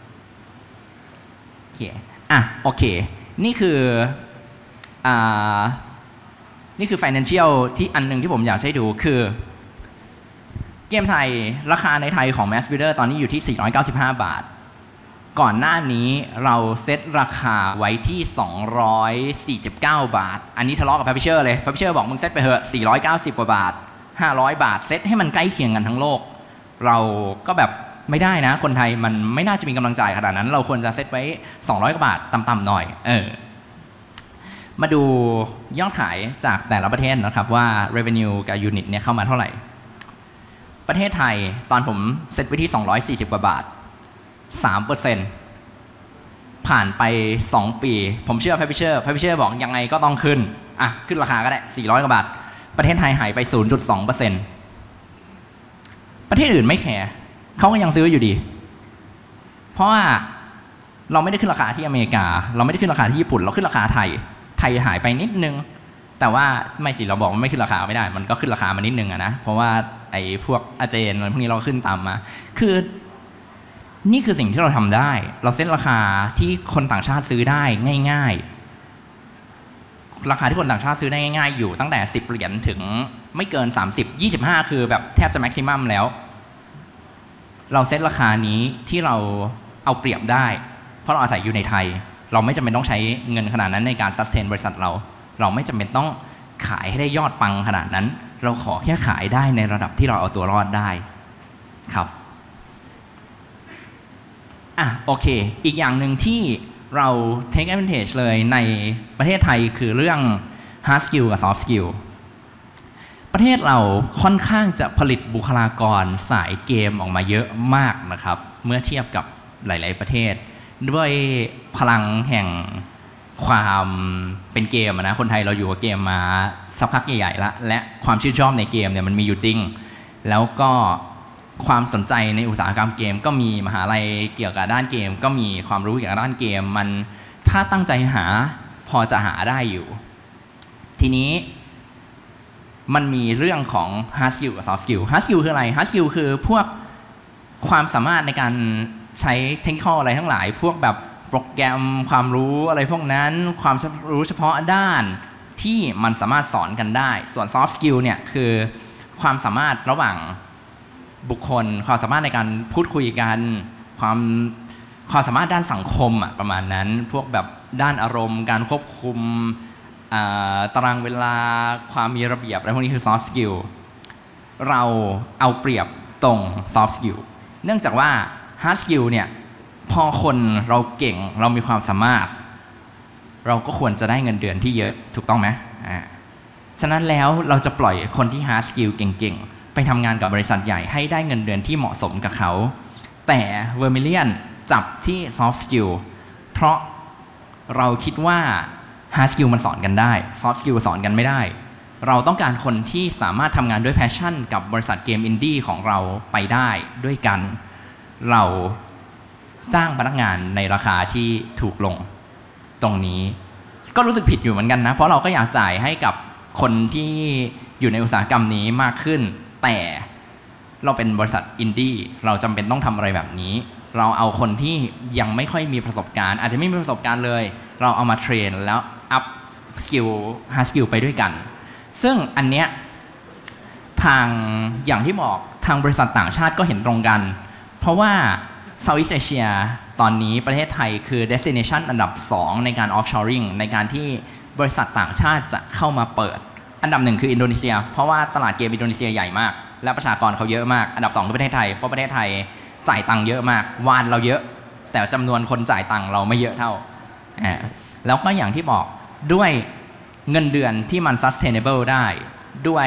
[SPEAKER 1] โอเคอ่ะโอเคนี่คืออ่านี่คือ financial ที่อันนึงที่ผมอยากให้ดูคือเกมไทยราคาในไทยของ Mass Builder ตอนนี้อยู่ที่สี่ร้อยเก้าสิบห้าบาทก่อนหน้านี้เราเซตราคาไว้ที่สองร้อยสี่สิบเก้าบาทอันนี้ทะเลาะกับ Publisher เลย Publisher บอกมึงเซตไปเถอะสี่ร้อยเก้าสิบกว่าบาทห้าร้อยบาทเซตให้มันใกล้เคียงกันทั้งโลกเราก็แบบไม่ได้นะคนไทยมันไม่น่าจะมีกำลังจ่ายขนาดนั้นเราควรจะเซตไว้สองร้อยกว่าบาทต่ำๆหน่อยเออมาดูยอดขายจากแต่ละประเทศนะครับว่า revenue กับ unit เนี่ยเข้ามาเท่าไหร่ประเทศไทยตอนผมเซตไว้ที่สองร้อยสี่สิบกว่าบาท สามเปอร์เซ็นต์ ผ่านไปสองปีผมเชื่อ Publisher Publisher บอกยังไงก็ต้องขึ้นอ่ะขึ้นราคาก็ได้สี่ร้อยกว่าบาทประเทศไทยหายไป ศูนย์จุดสองเปอร์เซ็นต์ ประเทศอื่นไม่แคร์เขาก็ยังซื้ออยู่ดีเพราะว่าเราไม่ได้ขึ้นราคาที่อเมริกาเราไม่ได้ขึ้นราคาที่ญี่ปุ่นเราขึ้นราคาไทยไทยหายไปนิดนึงแต่ว่าไม่สิเราบอกว่าไม่ขึ้นราคาไม่ได้มันก็ขึ้นราคามานิดนึงอะนะเพราะว่าไอ้พวกอาเจนพวกนี้เราขึ้นตามมาคือนี่คือสิ่งที่เราทำได้เราเซ็ตราคาที่คนต่างชาติซื้อได้ง่ายๆราคาที่คนต่างชาติซื้อได้ง่ายๆอยู่ตั้งแต่สิบเหรียญถึงไม่เกินสามสิบ ยี่สิบห้าคือแบบแทบจะแม็กซิมัมแล้วเราเซ็ตราคานี้ที่เราเอาเปรียบได้เพราะเราอาศัยอยู่ในไทยเราไม่จำเป็นต้องใช้เงินขนาดนั้นในการซัสเทนบริษัทเราเราไม่จำเป็นต้องขายให้ได้ยอดปังขนาดนั้นเราขอแค่ขายได้ในระดับที่เราเอาตัวรอดได้ครับอ่ะโอเคอีกอย่างหนึ่งที่เรา take advantage เลยในประเทศไทยคือเรื่อง hard skill กับ soft skill ประเทศเราค่อนข้างจะผลิตบุคลากรสายเกมออกมาเยอะมากนะครับเมื่อเทียบกับหลายๆประเทศด้วยพลังแห่งความเป็นเกมนะคนไทยเราอยู่กับเกมมาสักพักใหญ่ๆแล้วและความชื่นชอบในเกมเนี่ยมันมีอยู่จริงแล้วก็ความสนใจในอุตสาหกรรมเกมก็มีมหาลัยเกี่ยวกับด้านเกมก็มีความรู้เกี่ยวกับด้านเกมมันถ้าตั้งใจหาพอจะหาได้อยู่ทีนี้มันมีเรื่องของ hard skill กับ soft skill hard skill คืออะไร hard skill คือพวกความสามารถในการใช้ technical อะไรทั้งหลายพวกแบบโปรแกรมความรู้อะไรพวกนั้นความรู้เฉพาะด้านที่มันสามารถสอนกันได้ส่วน soft skill เนี่ยคือความสามารถระหว่างบุคคลความสามารถในการพูดคุยกันความความสามารถด้านสังคมอะประมาณนั้นพวกแบบด้านอารมณ์การควบคุมตารางเวลาความมีระเบียบอะไรพวกนี้คือ soft skill เราเอาเปรียบตรง soft skill เนื่องจากว่า hard skill เนี่ยพอคนเราเก่งเรามีความสามารถเราก็ควรจะได้เงินเดือนที่เยอะถูกต้องไหมอ่าฉะนั้นแล้วเราจะปล่อยคนที่ hard skill เก่งๆไปทำงานกับบริษัทใหญ่ให้ได้เงินเดือนที่เหมาะสมกับเขาแต่ Vermilion จับที่ soft skill เพราะเราคิดว่า hard skill มันสอนกันได้ soft skill สอนกันไม่ได้เราต้องการคนที่สามารถทำงานด้วย passion กับบริษัทเกมอินดี้ของเราไปได้ด้วยกันเราจ้างพนักงานในราคาที่ถูกลงตรงนี้ก็รู้สึกผิดอยู่เหมือนกันนะเพราะเราก็อยากจ่ายให้กับคนที่อยู่ในอุตสาหกรรมนี้มากขึ้นแต่เราเป็นบริษัทอินดี้เราจำเป็นต้องทำอะไรแบบนี้เราเอาคนที่ยังไม่ค่อยมีประสบการณ์อาจจะไม่มีประสบการณ์เลยเราเอามาเทรนแล้วอัพสกิลฮาร์ดสกิลไปด้วยกันซึ่งอันเนี้ยทางอย่างที่บอกทางบริษัทต่างชาติก็เห็นตรงกันเพราะว่าSoutheast Asia ตอนนี้ประเทศไทยคือ destination อันดับสองในการ offshoring ในการที่บริษัทต่างชาติจะเข้ามาเปิดอันดับหนึ่งคืออินโดนีเซียเพราะว่าตลาดเกมอินโดนีเซียใหญ่มากและประชากรเขาเยอะมากอันดับสองคือประเทศไทยเพราะประเทศไทยจ่ายตังค์เยอะมากวานเราเยอะแต่จำนวนคนจ่ายตังค์เราไม่เยอะเท่าอ่าแล้วก็อย่างที่บอกด้วยเงินเดือนที่มัน sustainable ได้ด้วย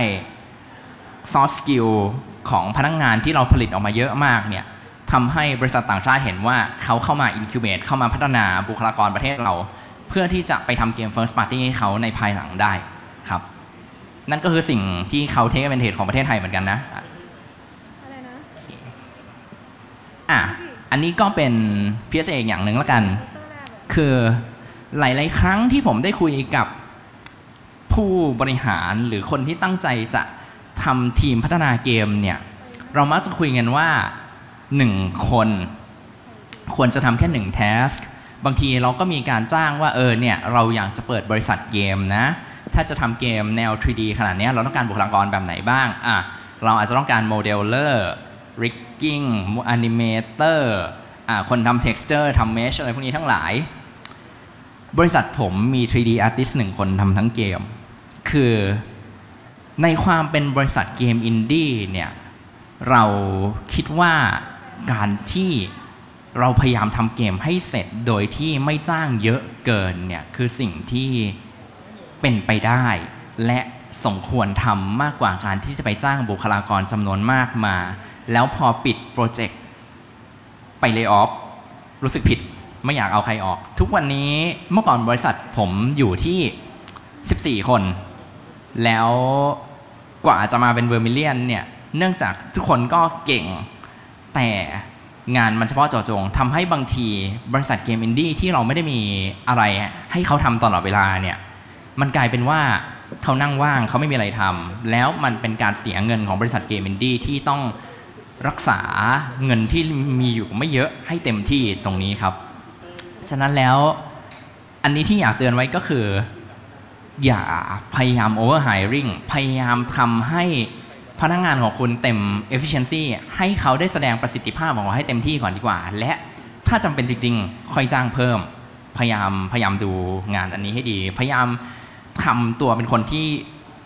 [SPEAKER 1] soft skill ของพนักงานที่เราผลิตออกมาเยอะมากเนี่ยทำให้บริษัทต่างชาติเห็นว่าเขาเข้ามา incubate เข้ามาพัฒนาบุคลากรประเทศเราเพื่อที่จะไปทำเกม first party ให้เขาในภายหลังได้ครับนั่นก็คือสิ่งที่เขา take advantage ของประเทศไทยเหมือนกันนะอะไรนะอ่ะอันนี้ก็เป็น พี เอส เอ อีกอย่างหนึ่งแล้วกันคือหลายๆครั้งที่ผมได้คุยกับผู้บริหารหรือคนที่ตั้งใจจะทำทีมพัฒนาเกมเนี่ยเรามักจะคุยกันว่าหนึ่งคนควรจะทำแค่หนึ่ง task บางทีเราก็มีการจ้างว่าเออเนี่ยเราอยากจะเปิดบริษัทเกมนะถ้าจะทำเกมแนว ทรี ดี ขนาดนี้เราต้องการบุคลากรแบบไหนบ้างอ่ะเราอาจจะต้องการโมเดลเลอร์ rigging animator อ่ะคนทำ texture ทำ mesh อะไรพวกนี้ทั้งหลายบริษัทผมมี ทรี ดี artist หนึ่งคนทำทั้งเกมคือในความเป็นบริษัทเกมอินดี้เนี่ยเราคิดว่าการที่เราพยายามทำเกมให้เสร็จโดยที่ไม่จ้างเยอะเกินเนี่ยคือสิ่งที่เป็นไปได้และสมควรทำมากกว่าการที่จะไปจ้างบุคลากรจำนวนมากมาแล้วพอปิดโปรเจกต์ไปเลย์ออฟรู้สึกผิดไม่อยากเอาใครออกทุกวันนี้เมื่อก่อนบริษัทผมอยู่ที่สิบสี่คนแล้วกว่าจะมาเป็น Vermilion เนี่ยเนื่องจากทุกคนก็เก่งแต่งานมันเฉพาะเจาะจงทำให้บางทีบริษัทเกมอินดี้ที่เราไม่ได้มีอะไรให้เขาทำตลอดเวลาเนี่ยมันกลายเป็นว่าเขานั่งว่างเขาไม่มีอะไรทำแล้วมันเป็นการเสียเงินของบริษัทเกมอินดี้ที่ต้องรักษาเงินที่มีอยู่ไม่เยอะให้เต็มที่ตรงนี้ครับฉะนั้นแล้วอันนี้ที่อยากเตือนไว้ก็คืออย่าพยายาม over hiring พยายามทำให้พนักงานของคุณเต็ม efficiency ให้เขาได้แสดงประสิทธิภาพของเขาให้เต็มที่ก่อนดีกว่าและถ้าจำเป็นจริงๆค่อยจ้างเพิ่มพยายามพยายามดูงานอันนี้ให้ดีพยายามทำตัวเป็นคนที่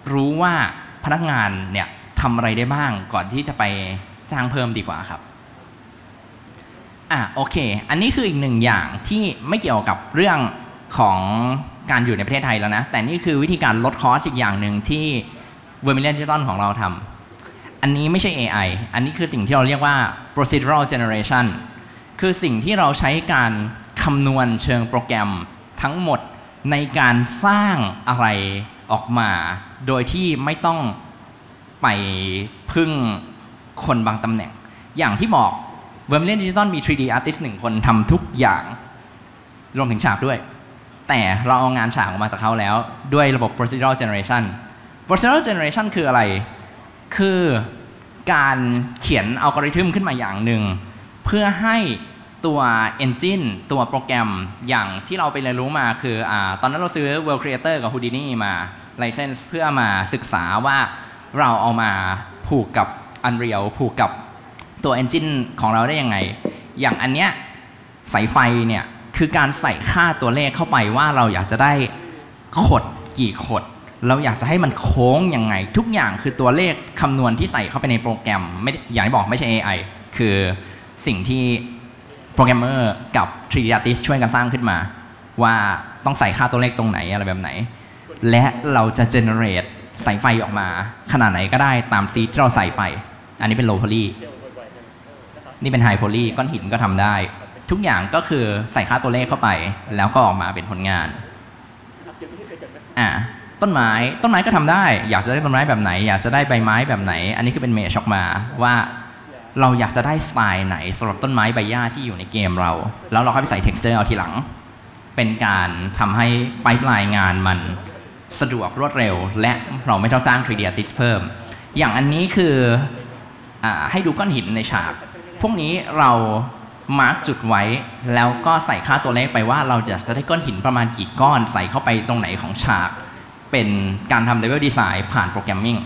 [SPEAKER 1] รู้ว่าพนักงานเนี่ยทำอะไรได้บ้างก่อนที่จะไปจ้างเพิ่มดีกว่าครับอ่ะโอเคอันนี้คืออีกหนึ่งอย่างที่ไม่เกี่ยวกับเรื่องของการอยู่ในประเทศไทยแล้วนะแต่นี่คือวิธีการลดคอสอีกอย่างหนึ่งที่ Vermilion Digital ของเราทำอันนี้ไม่ใช่ เอ ไอ อันนี้คือสิ่งที่เราเรียกว่า procedural generation คือสิ่งที่เราใช้การคำนวณเชิงโปรแกรมทั้งหมดในการสร้างอะไรออกมาโดยที่ไม่ต้องไปพึ่งคนบางตำแหน่งอย่างที่บอก Vermilion Digital มี ทรี ดี Artist หนึ่งคนทำทุกอย่างรวมถึงฉากด้วยแต่เราเอางานฉากออกมาจากเขาแล้วด้วยระบบ procedural generation procedural generation คืออะไรคือการเขียนอัลกอริทึมขึ้นมาอย่างหนึ่งเพื่อให้ตัว engine ตัวโปรแกรมอย่างที่เราไปเรียนรู้มาคืออ่าตอนนั้นเราซื้อ World Creator กับ Houdini มา license เพื่อมาศึกษาว่าเราเอามาผูกกับ Unreal ผูกกับตัว engine ของเราได้ยังไงอย่างอันเนี้ยสายไฟเนี่ยคือการใส่ค่าตัวเลขเข้าไปว่าเราอยากจะได้ขดกี่ขดเราอยากจะให้มันโค้งยังไงทุกอย่างคือตัวเลขคำนวณที่ใส่เข้าไปในโปรแกรมไม่อย่างที่บอกไม่ใช่ เอ ไอ คือสิ่งที่โปรแกรมเมอร์กับ ทรี ดี Artist ช่วยกันสร้างขึ้นมาว่าต้องใส่ค่าตัวเลขตรงไหนอะไรแบบไหนและเราจะ generate สายไฟออกมาขนาดไหนก็ได้ตามซีที่เราใส่ไปอันนี้เป็น low poly นี่เป็น high poly ก้อนหินก็ทำได้ทุกอย่างก็คือใส่ค่าตัวเลขเข้าไปแล้วก็ออกมาเป็นผลงานอ่าต้นไม้ต้นไม้ก็ทำได้อยากจะได้ต้นไม้แบบไหนอยากจะได้ใบไม้แบบไหนอันนี้คือเป็นเมชออกมาว่าเราอยากจะได้สไตล์ไหนสำหรับต้นไม้ใบหญ้าที่อยู่ในเกมเราแล้วเราค่อยไปใส่ texture เอาทีหลังเป็นการทำให้ไพป์ไลน์งานมันสะดวกรวดเร็วและเราไม่ต้องจ้าง ทรี ดี Artist เพิ่มอย่างอันนี้คืออ่าให้ดูก้อนหินในฉากพวกนี้เรามาร์กจุดไว้แล้วก็ใส่ค่าตัวเลขไปว่าเราจะจะได้ก้อนหินประมาณกี่ก้อนใส่เข้าไปตรงไหนของฉากเป็นการทำ level design ผ่านโปรแกรมมิ่ง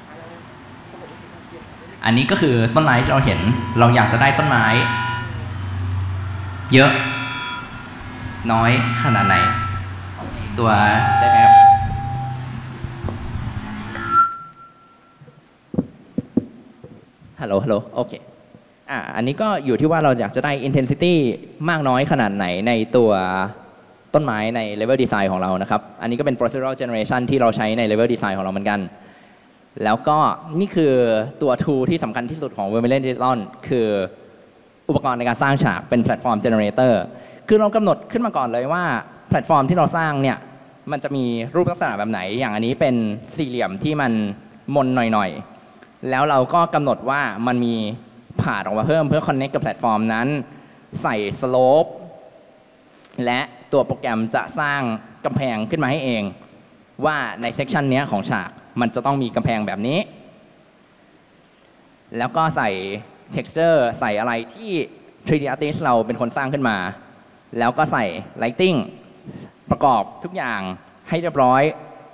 [SPEAKER 1] อันนี้ก็คือต้นไม้ที่เราเห็นเราอยากจะได้ต้นไม้เยอะน้อยขนาดไหนตัวได้ไหมครับฮัลโหลฮัลโหลโอเคอ่าอันนี้ก็อยู่ที่ว่าเราอยากจะได้ intensity มากน้อยขนาดไหนในตัวต้นไม้ใน level design ของเรานะครับอันนี้ก็เป็น procedural generation ที่เราใช้ใน level design ของเราเหมือนกันแล้วก็นี่คือตัว tool ที่สำคัญที่สุดของ Vermilion Digital คืออุปกรณ์ในการสร้างฉากเป็น platform generator คือเรากำหนดขึ้นมาก่อนเลยว่าแพลตฟอร์มที่เราสร้างเนี่ยมันจะมีรูปลักษณะแบบไหนอย่างอันนี้เป็นสี่เหลี่ยมที่มันมนหน่อยๆแล้วเราก็กำหนดว่ามันมีผ่านออกมาเพิ่มเพื่อ connect กับแพลตฟอร์มนั้นใส่ slope และตัวโปรแกรมจะสร้างกำแพงขึ้นมาให้เองว่าในเซกชันนี้ของฉากมันจะต้องมีกำแพงแบบนี้แล้วก็ใส่ texture ใส่อะไรที่ ทรี ดี Artist เราเป็นคนสร้างขึ้นมาแล้วก็ใส่ lighting ประกอบทุกอย่างให้เรียบร้อย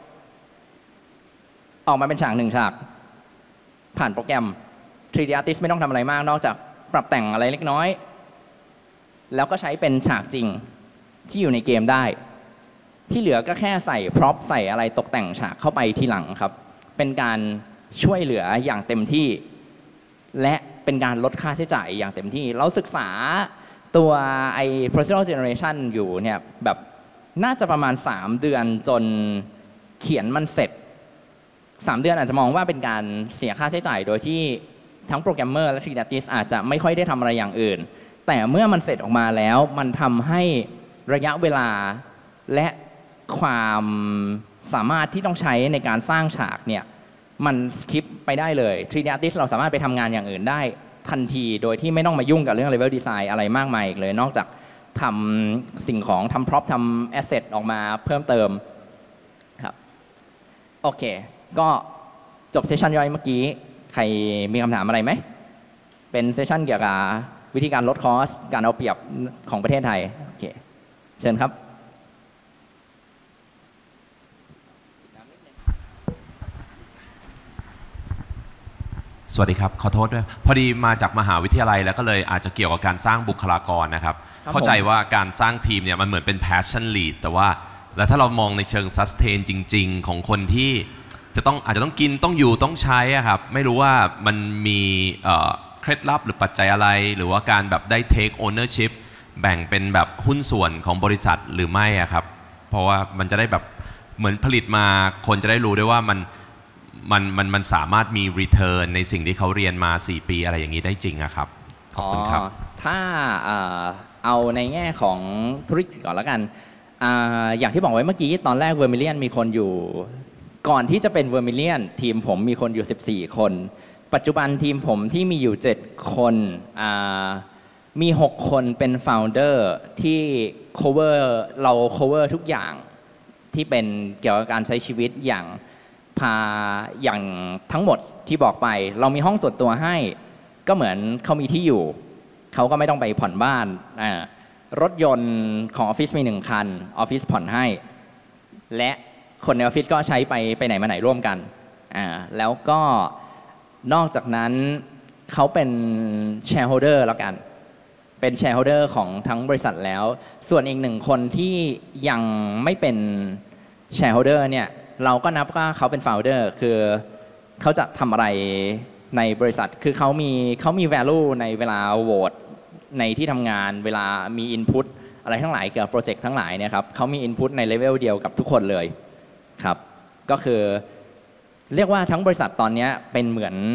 [SPEAKER 1] ออกมาเป็นฉากหนึ่งฉากผ่านโปรแกรม ทรี ดี Artist ไม่ต้องทำอะไรมากนอกจากปรับแต่งอะไรเล็กน้อยแล้วก็ใช้เป็นฉากจริงที่อยู่ในเกมได้ที่เหลือก็แค่ใส่พร็อพใส่อะไรตกแต่งฉากเข้าไปทีหลังครับเป็นการช่วยเหลืออย่างเต็มที่และเป็นการลดค่าใช้จ่ายอย่างเต็มที่เราศึกษาตัวไอ้ procedural generation อยู่เนี่ยแบบน่าจะประมาณสามเดือนจนเขียนมันเสร็จสามเดือนอาจจะมองว่าเป็นการเสียค่าใช้จ่ายโดยที่ทั้งโปรแกรมเมอร์และ ทรี ดี Artist อาจจะไม่ค่อยได้ทำอะไรอย่างอื่นแต่เมื่อมันเสร็จออกมาแล้วมันทำให้ระยะเวลาและความสามารถที่ต้องใช้ในการสร้างฉากเนี่ยมันสคิปไปได้เลย ทรี ดี Artist เราสามารถไปทำงานอย่างอื่นได้ทันทีโดยที่ไม่ต้องมายุ่งกับเรื่อง level design อะไรมากมายอีกเลยนอกจากทำสิ่งของทำ prop ทำ asset ออกมาเพิ่มเติมครับโอเคก็จบเซสชันย่อยเมื่อกี้ใครมีคำถามอะไรไหมเป็นเซสชันเกี่ยวกับวิธีการลดคอสการเอาเปรียบของประเทศไทยโอเคเชิญครับ
[SPEAKER 8] สวัสดีครับขอโทษด้วยพอดีมาจากมหาวิทยาลัยแล้วก็เลยอาจจะเกี่ยวกับการสร้างบุคลากรนะครับเข้าใจว่าการสร้างทีมเนี่ยมันเหมือนเป็น passion lead แต่ว่าแล้วถ้าเรามองในเชิง sustain จริงๆของคนที่จะต้องอาจจะต้องกินต้องอยู่ต้องใช้อะครับไม่รู้ว่ามันมีเคล็ดลับหรือปัจจัยอะไรหรือว่าการแบบได้ take ownership แบ่งเป็นแบบหุ้นส่วนของบริษัทหรือไม่อะครับเพราะว่ามันจะได้แบบเหมือนผลิตมาคนจะได้รู้ด้วยว่ามันมันมันมันสามารถมี return ในสิ่งที่เขาเรียนมาสี่ปีอะไรอย่างนี้ได้จริงอะครับขอบคุณครับ
[SPEAKER 9] ถ้าเอาในแง่ของธุรกิจก่อนแล้วกัน อ, อย่างที่บอกไว้เมื่อกี้ตอนแรกเวอร์มิเลียนมีคนอยู่ก่อนที่จะเป็นเวอร์มิเลียนทีมผมมีคนอยู่สิบสี่คนปัจจุบันทีมผมที่มีอยู่เจ็ดคนมีหกคนเป็น founder ที่ cover เรา cover ทุกอย่างที่เป็นเกี่ยวกับการใช้ชีวิตอย่างพาอย่างทั้งหมดที่บอกไปเรามีห้องส่วนตัวให้ก็เหมือนเขามีที่อยู่เขาก็ไม่ต้องไปผ่อนบ้านรถยนต์ของออฟฟิศมีหนึ่งคันออฟฟิศผ่อนให้และคนในออฟฟิศก็ใช้ไปไปไหนมาไหนร่วมกันแล้วก็นอกจากนั้นเขาเป็น shareholder แล้วกันเป็น shareholder ของทั้งบริษัทแล้วส่วนอีกหนึ่งคนที่ยังไม่เป็น shareholder เนี่ยเราก็นับว่าเขาเป็น founder คือเขาจะทำอะไรในบริษัทคือเขามีเขามี value ในเวลาโหวตในที่ทำงานเวลามี input อะไรทั้งหลายเกี่ยวกับโปรเจกต์ทั้งหลายเนี่ยครับเขามี input ในเลเวลเดียวกับทุกคนเลยครับก็คือเรียกว่าทั้งบริษัทตอนนี้เป็นเหมือน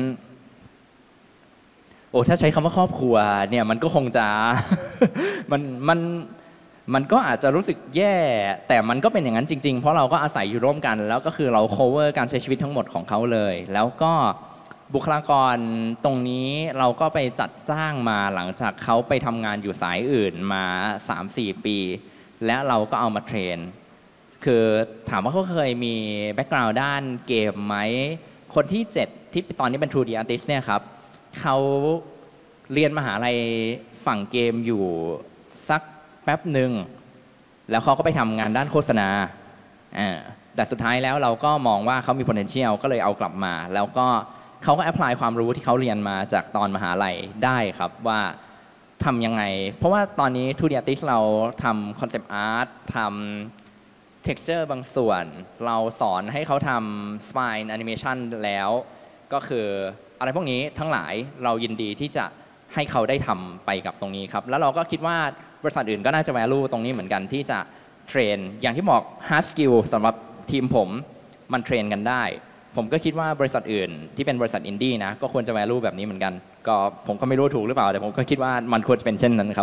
[SPEAKER 9] โอ้ถ้าใช้คำว่าครอบครัวเนี่ยมันก็คงจะ มันมันมันก็อาจจะรู้สึกแย่แต่มันก็เป็นอย่างนั้นจริงๆเพราะเราก็อาศัยอยู่ร่วมกันแล้วก็คือเรา cover การใช้ชีวิตทั้งหมดของเขาเลยแล้วก็บุคลากรตรงนี้เราก็ไปจัดจ้างมาหลังจากเขาไปทำงานอยู่สายอื่นมา สามสี่ ปีและเราก็เอามาเทรนคือถามว่าเขาเคยมีแบ็กกราวด์ด้านเกมไหมคนที่เจ็ดที่ตอนนี้เป็น ทู ดี Artist เนี่ยครับเขาเรียนมหาลัยฝั่งเกมอยู่สักแป๊บหนึ่งแล้วเขาก็ไปทำงานด้านโฆษณาแต่สุดท้ายแล้วเราก็มองว่าเขามี potential ก็เลยเอากลับมาแล้วก็เขาก็ apply ความรู้ที่เขาเรียนมาจากตอนมหาลัยได้ครับว่าทำยังไงเพราะว่าตอนนี้ ทู ดี Artist เราทำ concept art ทำ texture บางส่วนเราสอนให้เขาทำ spine animation แล้วก็คืออะไรพวกนี้ทั้งหลายเรายินดีที่จะให้เขาได้ทำไปกับตรงนี้ครับแล้วเราก็คิดว่าบริษัทอื่นก็น่าจะ value ตรงนี้เหมือนกันที่จะเทรนอย่างที่บอก hard skill สำหรับทีมผมมันเทรนกันได้ผมก็คิดว่าบริษัทอื่นที่เป็นบริษัทอินดี้นะก็ควรจะ value แบบนี้เหมือนกันก็ผมก็ไม่รู้ถูกหรือเปล่าแต่ผมก็คิดว่ามันควรจะเป็นเช่นนั้นครับ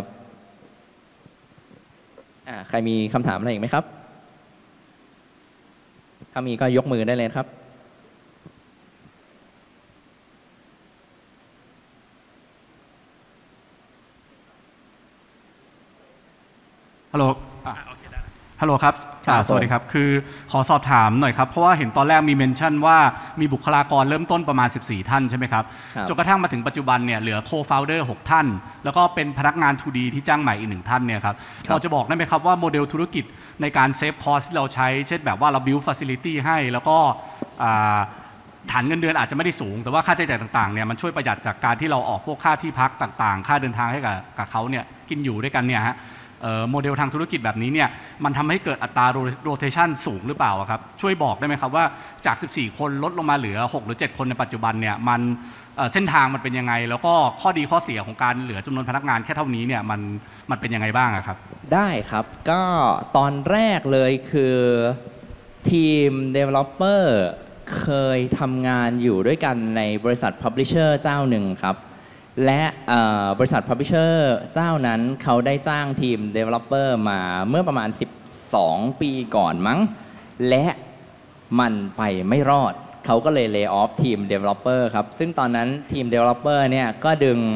[SPEAKER 9] ใครมีคำถามอะไรอีกไหมครับถ้ามีก็ยกมือได้เลยครับ
[SPEAKER 2] ฮัลโหลฮัลโหลครับสวัสดีครับคือขอสอบถามหน่อยครับเพราะว่าเห็นตอนแรกมีเมนชั่นว่ามีบุคลากรเริ่มต้นประมาณสิบสี่ท่านใช่ไหมครับจนกระทั่งมาถึงปัจจุบันเนี่ยเหลือโคฟาวเดอร์หกท่านแล้วก็เป็นพนักงาน ทู ดี ที่จ้างใหม่อีกหนึ่งท่านเนี่ยครับเราจะบอกได้ไหมครับว่าโมเดลธุรกิจในการเซฟคอสที่เราใช้เช่นแบบว่าเรา build facility ให้แล้วก็ฐานเงินเดือนอาจจะไม่ได้สูงแต่ว่าค่าใช้จ่ายต่างๆเนี่ยมันช่วยประหยัดจากการที่เราออกพวกค่าที่พักต่างๆค่าเดินทางให้กับกับเขาเนี่ยกินอยู่ด้วยกันเนี่ยฮะโมเดลทางธุรกิจแบบนี้เนี่ยมันทำให้เกิดอัตราโรเทชันสูงหรือเปล่าครับช่วยบอกได้ไหมครับว่าจากสิบสี่คนลดลงมาเหลือหกหรือเจ็ดคนในปัจจุบันเนี่ยมันเส้นทางมันเป็นยังไงแล้วก็ข้อดีข้อเสียของการเหลือจำนวนพนักงานแค่เท่านี้เนี่ยมันมันเป็นยังไงบ้างครับ
[SPEAKER 9] ได้ครับก็ตอนแรกเลยคือทีม developer เคยทำงานอยู่ด้วยกันในบริษัท publisher เจ้าหนึ่งครับและบริษัท publisher เจ้านั้นเขาได้จ้างทีม developer มาเมื่อประมาณสิบสองปีก่อนมั้งและมันไปไม่รอดเขาก็เลย lay off ทีม developer ครับซึ่งตอนนั้นทีม developer เนี่ยก็ดึง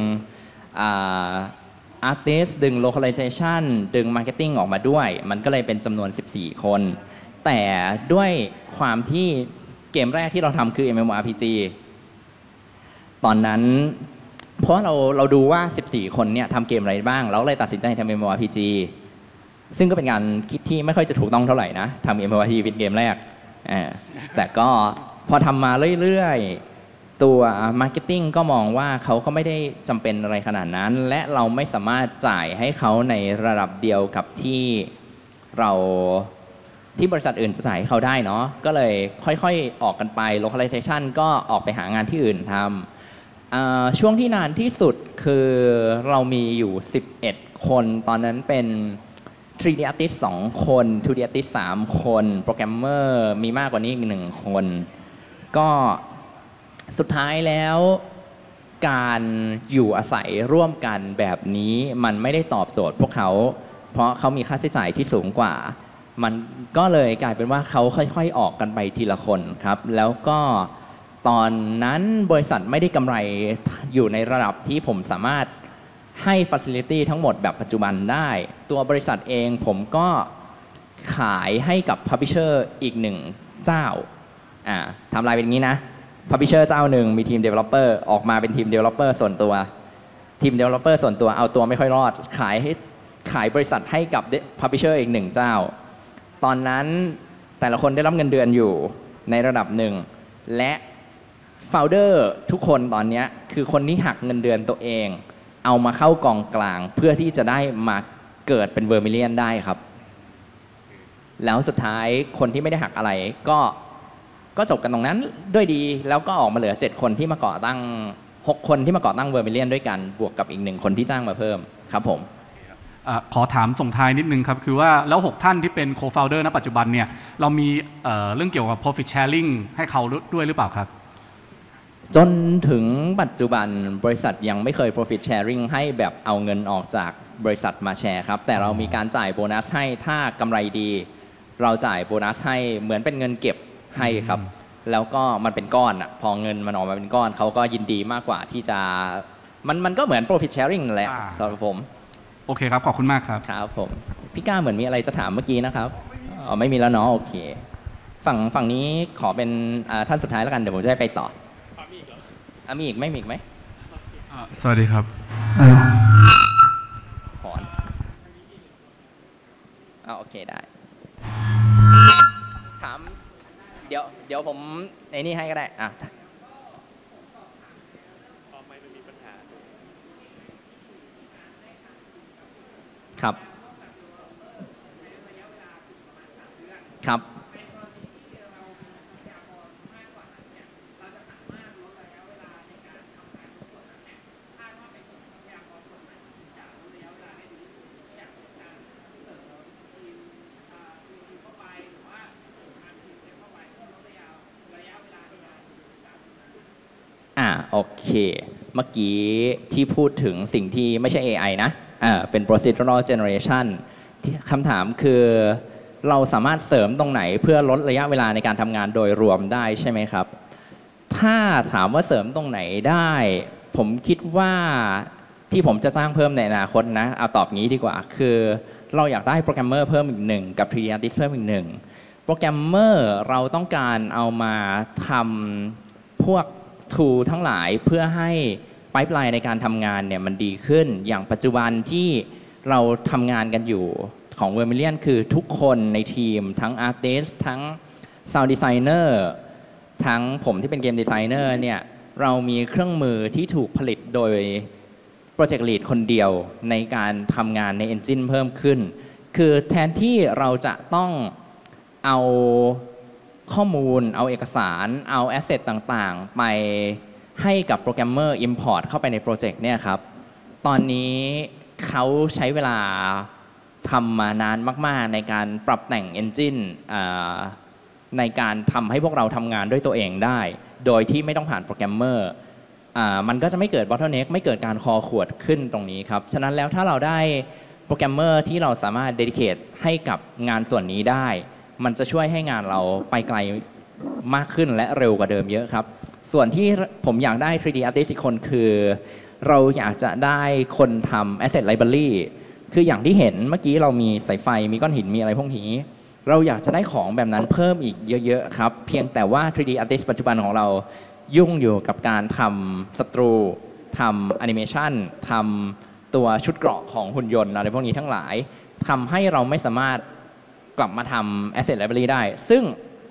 [SPEAKER 9] artist ดึง localization ดึง marketing ออกมาด้วยมันก็เลยเป็นจำนวนสิบสี่คนแต่ด้วยความที่เกมแรกที่เราทำคือ เอ็ม เอ็ม โอ อาร์ พี จี ตอนนั้นเพราะเราเราดูว่าสิบสี่คนเนี่ยทำเกมอะไรบ้างเราเลยตัดสินใจทำ เอ็ม เอ็ม โอ อาร์ พี จี ซึ่งก็เป็นการคิดที่ไม่ค่อยจะถูกต้องเท่าไหร่นะทำ เอ็ม เอ็ม โอ อาร์ พี จี เป็นเกมแรกแต่ก็พอทำมาเรื่อยๆตัว Marketing ก็มองว่าเขาก็ไม่ได้จำเป็นอะไรขนาดนั้นและเราไม่สามารถจ่ายให้เขาในระดับเดียวกับที่เราที่บริษัทอื่นจะจ่ายให้เขาได้เนาะก็เลยค่อยๆออกกันไป localization ก็ออกไปหางานที่อื่นทำช่วงที่นานที่สุดคือเรามีอยู่สิบเอ็ดคนตอนนั้นเป็น ทรี ดี Artist สองคน ทู ดี Artist สามคนโปรแกรมเมอร์มีมากกว่านี้อีกหนึ่งคนก็สุดท้ายแล้วการอยู่อาศัยร่วมกันแบบนี้มันไม่ได้ตอบโจทย์พวกเขาเพราะเขามีค่าใช้จ่ายที่สูงกว่ามันก็เลยกลายเป็นว่าเขาค่อยๆออกกันไปทีละคนครับแล้วก็ตอนนั้นบริษัทไม่ได้กำไรอยู่ในระดับที่ผมสามารถให้ Facility ทั้งหมดแบบปัจจุบันได้ตัวบริษัทเองผมก็ขายให้กับ Publisher อีกหนึ่งเจ้าอ่าทำลายเป็นอย่างนี้นะ Publisher เจ้าหนึ่งมีทีม Developer ออกมาเป็นทีม Developer ส่วนตัวทีม Developer ส่วนตัวเอาตัวไม่ค่อยรอดขายให้ขายบริษัทให้กับ Publisher อีกหนึ่งเจ้าตอนนั้นแต่ละคนได้รับเงินเดือนอยู่ในระดับหนึ่งและโฟลเดอร์ทุกคนตอนนี้คือคนที่หักเงินเดือนตัวเองเอามาเข้ากองกลางเพื่อที่จะได้มาเกิดเป็นเวอร์มิเลียนได้ครับแล้วสุดท้ายคนที่ไม่ได้หักอะไรก็ก็จบกันตรงนั้นด้วยดีแล้วก็ออกมาเหลือเจ็ดคนที่มาก่อตั้งหกคนที่มาก่อตั้งเวอร์มิเลียนด้วยกันบวกกับอีกหนึ่งคนที่จ้างมาเพิ่มครับผม
[SPEAKER 2] ขอถามส่งท้ายนิดนึงครับคือว่าแล้วหกท่านที่เป็น co-founder ณ ปัจจุบันเนี่ยเรามีเอ่อเรื่องเกี่ยวกับ profit sharing ให้เขาด้วยหรือเปล่าครับ
[SPEAKER 9] จนถึงปัจจุบันบริษัทยังไม่เคย profit sharing ให้แบบเอาเงินออกจากบริษัทมาแชร์ครับแต่เรามีการจ่ายโบนัสให้ถ้ากำไรดีเราจ่ายโบนัสให้เหมือนเป็นเงินเก็บให้ครับแล้วก็มันเป็นก้อนอ่ะพอเงินมันออกมาเป็นก้อนเขาก็ยินดีมากกว่าที่จะมันมันก็เหมือน profit sharing นั่นแหละสำหรับผม
[SPEAKER 2] โอเคครับขอบคุณมากครับ
[SPEAKER 9] ครับผมพี่ก้าเหมือนมีอะไรจะถามเมื่อกี้นะครับอ๋อไม่มีแล้วเนาะโอเคฝั่งฝั่งนี้ขอเป็นท่านสุดท้ายแล้วกันเดี๋ยวผมจะได้ไปต่อมีอีกไหมมีอีกไหม
[SPEAKER 2] สวัสดีครับ
[SPEAKER 9] ถอนอ่าโอเคได้ถามเดี๋ยวเดี๋ยวผมไอ้นี่ให้ก็ได้อ่ะครับครับอ่าโอเคเมื่อกี้ที่พูดถึงสิ่งที่ไม่ใช่ เอ ไอ นะอ่าเป็น procedural generation คำถามคือเราสามารถเสริมตรงไหนเพื่อลดระยะเวลาในการทำงานโดยรวมได้ใช่ไหมครับถ้าถามว่าเสริมตรงไหนได้ผมคิดว่าที่ผมจะจ้างเพิ่มในอนาคตนะเอาตอบงี้ดีกว่าคือเราอยากได้โปรแกรมเมอร์เพิ่มอีกหนึ่งกับ ทรี ดี Artist เพิ่มอีกหนึ่งโปรแกรมเมอร์เราต้องการเอามาทำพวก tool ทั้งหลายเพื่อให้ไพป์ไลน์ในการทำงานเนี่ยมันดีขึ้นอย่างปัจจุบันที่เราทำงานกันอยู่ของ Vermilion คือทุกคนในทีมทั้ง Artist ทั้ง Sound Designer ทั้งผมที่เป็นเกมดีไซเนอร์เนี่ยเรามีเครื่องมือที่ถูกผลิตโดย Project Lead คนเดียวในการทำงานใน Engine เพิ่มขึ้นคือแทนที่เราจะต้องเอาข้อมูลเอาเอกสารเอา Asset ต่างๆไปให้กับโปรแกรมเมอร์ Import เข้าไปในโปรเจกต์เนี่ยครับตอนนี้เขาใช้เวลาทำมานานมากๆในการปรับแต่ง Engine ในการทำให้พวกเราทำงานด้วยตัวเองได้โดยที่ไม่ต้องผ่านโปรแกรมเมอร์มันก็จะไม่เกิด bottleneck ไม่เกิดการคอขวดขึ้นตรงนี้ครับฉะนั้นแล้วถ้าเราได้โปรแกรมเมอร์ที่เราสามารถ dedicate ให้กับงานส่วนนี้ได้มันจะช่วยให้งานเราไปไกลมากขึ้นและเร็วกว่าเดิมเยอะครับส่วนที่ผมอยากได้ ทรี ดี Artist อีกคนคือเราอยากจะได้คนทำ Asset Library คืออย่างที่เห็นเมื่อกี้เรามีสายไฟมีก้อนหินมีอะไรพวกนี้เราอยากจะได้ของแบบนั้นเพิ่มอีกเยอะๆครับเพียงแต่ว่า ทรี ดี Artist ปัจจุบันของเรายุ่งอยู่กับการทำศัตรูทำแอนิเมชันทำตัวชุดเกราะของหุ่นยนต์อะไรพวกนี้ทั้งหลายทำให้เราไม่สามารถกลับมาทำ Asset Library ได้ซึ่ง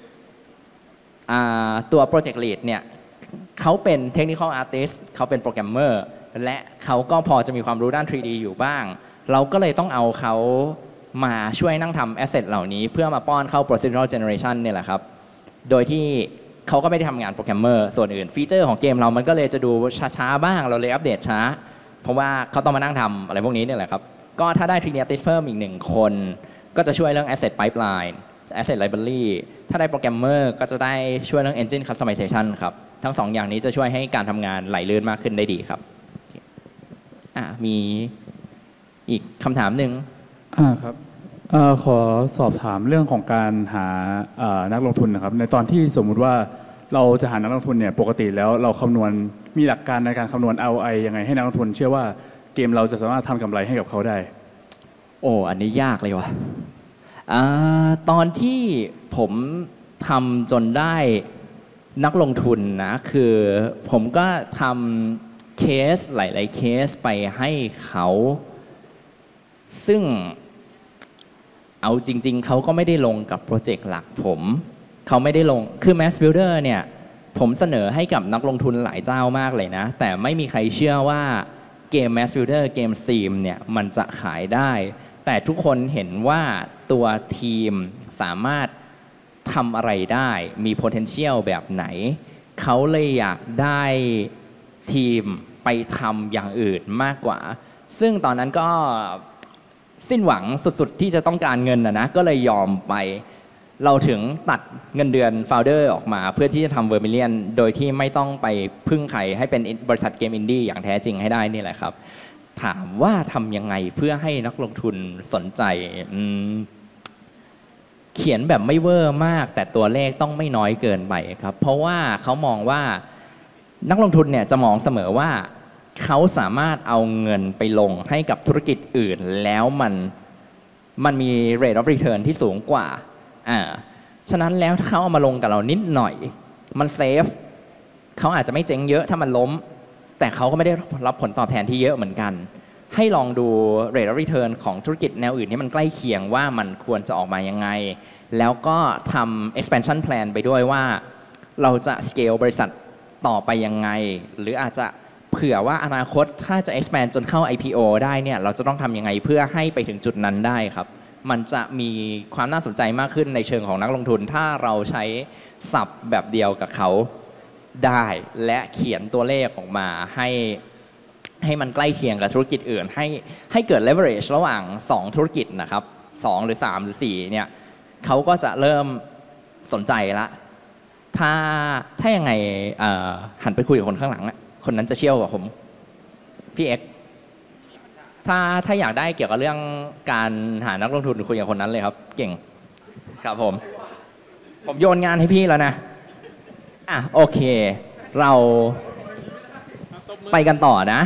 [SPEAKER 9] ตัว Project Lead เนี่ยเขาเป็น Technical Artist เขาเป็นโปรแกรมเมอร์และเขาก็พอจะมีความรู้ด้าน ทรี ดี อยู่บ้างเราก็เลยต้องเอาเขามาช่วยนั่งทำ asset เหล่านี้เพื่อมาป้อนเข้า procedural generation เนี่ยแหละครับโดยที่เขาก็ไม่ได้ทำงานโปรแกรมเมอร์ส่วนอื่นฟีเจอร์ของเกมเรามันก็เลยจะดูช้าๆบ้างเราเลยอัปเดตช้าเพราะว่าเขาต้องมานั่งทำอะไรพวกนี้เนี่ยแหละครับก็ถ้าได้ Tree Artist เพิ่มอีกหนึ่งคนก็จะช่วยเรื่อง asset pipeline asset library ถ้าได้โปรแกรมเมอร์ก็จะได้ช่วยเรื่อง engine customization ครับทั้งสองอย่างนี้จะช่วยให้การทำงานไหลลื่นมากขึ้นได้ดีครับอ่ะมีอีกคำถามหนึ่ง
[SPEAKER 10] อ่าครับเอ่อขอสอบถามเรื่องของการหาเอ่อนักลงทุนนะครับในตอนที่สมมุติว่าเราจะหานักลงทุนเนี่ยปกติแล้วเราคำนวณมีหลักการในการคำนวณ อาร์ โอ ไอ ยังไงให้นักลงทุนเชื่อว่าเกมเราจะสามารถทำกำไรให้กับเขาได้
[SPEAKER 9] โอ้อันนี้ยากเลยว่ะอ่าตอนที่ผมทำจนได้นักลงทุนนะคือผมก็ทำเคสหลายๆเคสไปให้เขาซึ่งเอาจริงๆเขาก็ไม่ได้ลงกับโปรเจกต์หลักผมเขาไม่ได้ลงคือ Mass Builder เนี่ยผมเสนอให้กับนักลงทุนหลายเจ้ามากเลยนะแต่ไม่มีใครเชื่อว่าเกม Mass Builder เกม Steam เนี่ยมันจะขายได้แต่ทุกคนเห็นว่าตัวทีมสามารถทำอะไรได้มี potential แบบไหนเขาเลยอยากได้ทีมไปทำอย่างอื่นมากกว่าซึ่งตอนนั้นก็สิ้นหวังสุดๆที่จะต้องการเงินนะนะก็เลยยอมไปเราถึงตัดเงินเดือนโฟลเดอร์ออกมาเพื่อที่จะทำ Vermilion โดยที่ไม่ต้องไปพึ่งใครให้เป็นบริษัทเกมอินดี้อย่างแท้จริงให้ได้นี่แหละครับถามว่าทำยังไงเพื่อให้นักลงทุนสนใจเขียนแบบไม่เวอร์มากแต่ตัวเลขต้องไม่น้อยเกินไปครับเพราะว่าเขามองว่านักลงทุนเนี่ยจะมองเสมอว่าเขาสามารถเอาเงินไปลงให้กับธุรกิจอื่นแล้วมันมันมี rate of return ที่สูงกว่าอ่าฉะนั้นแล้วถ้าเขาเอามาลงกับเรานิดหน่อยมันเซฟเขาอาจจะไม่เจ๊งเยอะถ้ามันล้มแต่เขาก็ไม่ได้รับผลตอบแทนที่เยอะเหมือนกันให้ลองดู rate of return ของธุรกิจแนวอื่นที่มันใกล้เคียงว่ามันควรจะออกมายังไงแล้วก็ทำ expansion plan ไปด้วยว่าเราจะ scale บริษัทต่อไปยังไงหรืออาจจะเผื่อว่าอนาคตถ้าจะ expand จนเข้า ไอ พี โอ ได้เนี่ยเราจะต้องทำยังไงเพื่อให้ไปถึงจุดนั้นได้ครับมันจะมีความน่าสนใจมากขึ้นในเชิงของนักลงทุนถ้าเราใช้ศัพท์แบบเดียวกับเขาได้และเขียนตัวเลขออกมาให้ให้มันใกล้เคียงกับธุรกิจอื่นให้ให้เกิด leverage ระหว่างสองธุรกิจนะครับสองหรือสามหรือสี่เนี่ยเขาก็จะเริ่มสนใจละถ้าถ้ายังไงหันไปคุยกับคนข้างหลังนะคนนั้นจะเชี่ยวกว่าผมพี่เอ็กถ้าถ้าอยากได้เกี่ยวกับเรื่องการหานักลงทุนคุยกับคนนั้นเลยครับเก่งครับผมผมโยนงานให้พี่แล้วนะอ่ะโอเคเราไปกันต่อนะ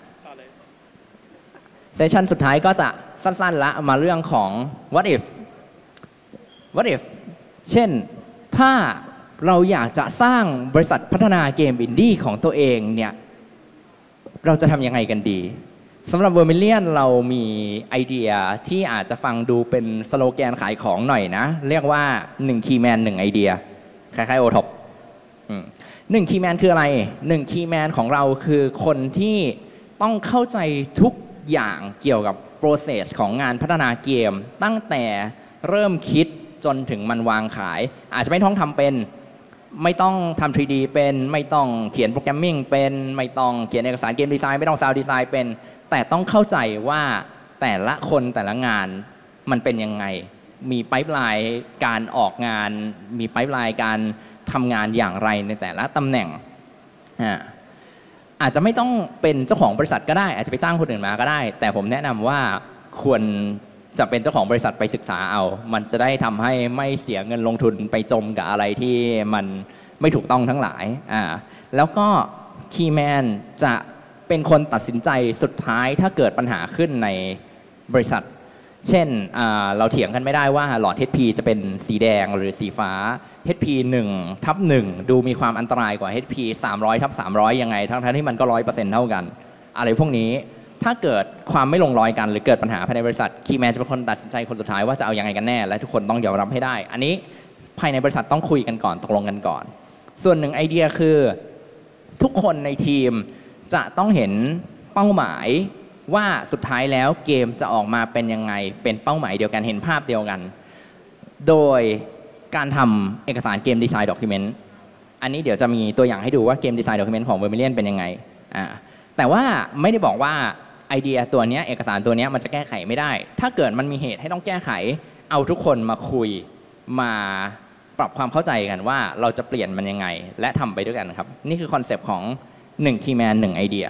[SPEAKER 9] เซสชันสุดท้ายก็จะสั้นๆละมาเรื่องของ what if what if เช่นถ้าเราอยากจะสร้างบริษัทพัฒนาเกมอินดี้ของตัวเองเนี่ยเราจะทำยังไงกันดีสำหรับ Vermilion เรามีไอเดียที่อาจจะฟังดูเป็นสโลแกนขายของหน่อยนะเรียกว่าหนึ่งคีย์แมนหนึ่งไอเดียคล้ายๆโอท็อปหนึ่งคีย์แมนคืออะไรหนึ่งคีย์แมนของเราคือคนที่ต้องเข้าใจทุกอย่างเกี่ยวกับ process ของงานพัฒนาเกมตั้งแต่เริ่มคิดจนถึงมันวางขายอาจจะไม่ต้องทำเป็นไม่ต้องทำ ทรี ดี เป็นไม่ต้องเขียนโปรแกรมมิ่งเป็นไม่ต้องเขียนเอกสารเกมดีไซน์ไม่ต้องซาวด์ดีไซน์เป็นแต่ต้องเข้าใจว่าแต่ละคนแต่ละงานมันเป็นยังไงมีไพป์ไลน์การออกงานมีไพป์ไลน์การทำงานอย่างไรในแต่ละตำแหน่งอ่าอาจจะไม่ต้องเป็นเจ้าของบริษัทก็ได้อาจจะไปจ้างคนอื่นมาก็ได้แต่ผมแนะนำว่าควรจะเป็นเจ้าของบริษัทไปศึกษาเอามันจะได้ทำให้ไม่เสียเงินลงทุนไปจมกับอะไรที่มันไม่ถูกต้องทั้งหลายอ่าแล้วก็คีย์แมนจะเป็นคนตัดสินใจสุดท้ายถ้าเกิดปัญหาขึ้นในบริษัทเช่นเราเถียงกันไม่ได้ว่าหลอด เอช พี จะเป็นสีแดงหรือสีฟ้า เอช พี หนึ่งทับหนึ่งดูมีความอันตรายกว่า เอช พี สามร้อยทับสามร้อยยังไงทั้งๆที่มันก็ ร้อยเปอร์เซ็นต์ เท่ากันอะไรพวกนี้ถ้าเกิดความไม่ลงรอยกันหรือเกิดปัญหาภายในบริษัทคีย์แมนจะเป็นคนตัดสินใจคนสุดท้ายว่าจะเอายังไงกันแน่และทุกคนต้องยอมรับให้ได้อันนี้ภายในบริษัทต้องคุยกันก่อนตกลงกันก่อนส่วนหนึ่งไอเดียคือทุกคนในทีมจะต้องเห็นเป้าหมายว่าสุดท้ายแล้วเกมจะออกมาเป็นยังไงเป็นเป้าหมายเดียวกันเห็นภาพเดียวกันโดยการทำเอกสารเกมดีไซน์ด็อกิเมนต์อันนี้เดี๋ยวจะมีตัวอย่างให้ดูว่าเกมดีไซน์ด็อกิเมนต์ของ Vermilion เป็นยังไงอ่าแต่ว่าไม่ได้บอกว่าไอเดียตัวนี้เอกสารตัวนี้มันจะแก้ไขไม่ได้ถ้าเกิดมันมีเหตุให้ต้องแก้ไขเอาทุกคนมาคุยมาปรับความเข้าใจกันว่าเราจะเปลี่ยนมันยังไงและทำไปด้วยกันครับนี่คือคอนเซปต์ของหนึ่ง key man หนึ่งไอเดีย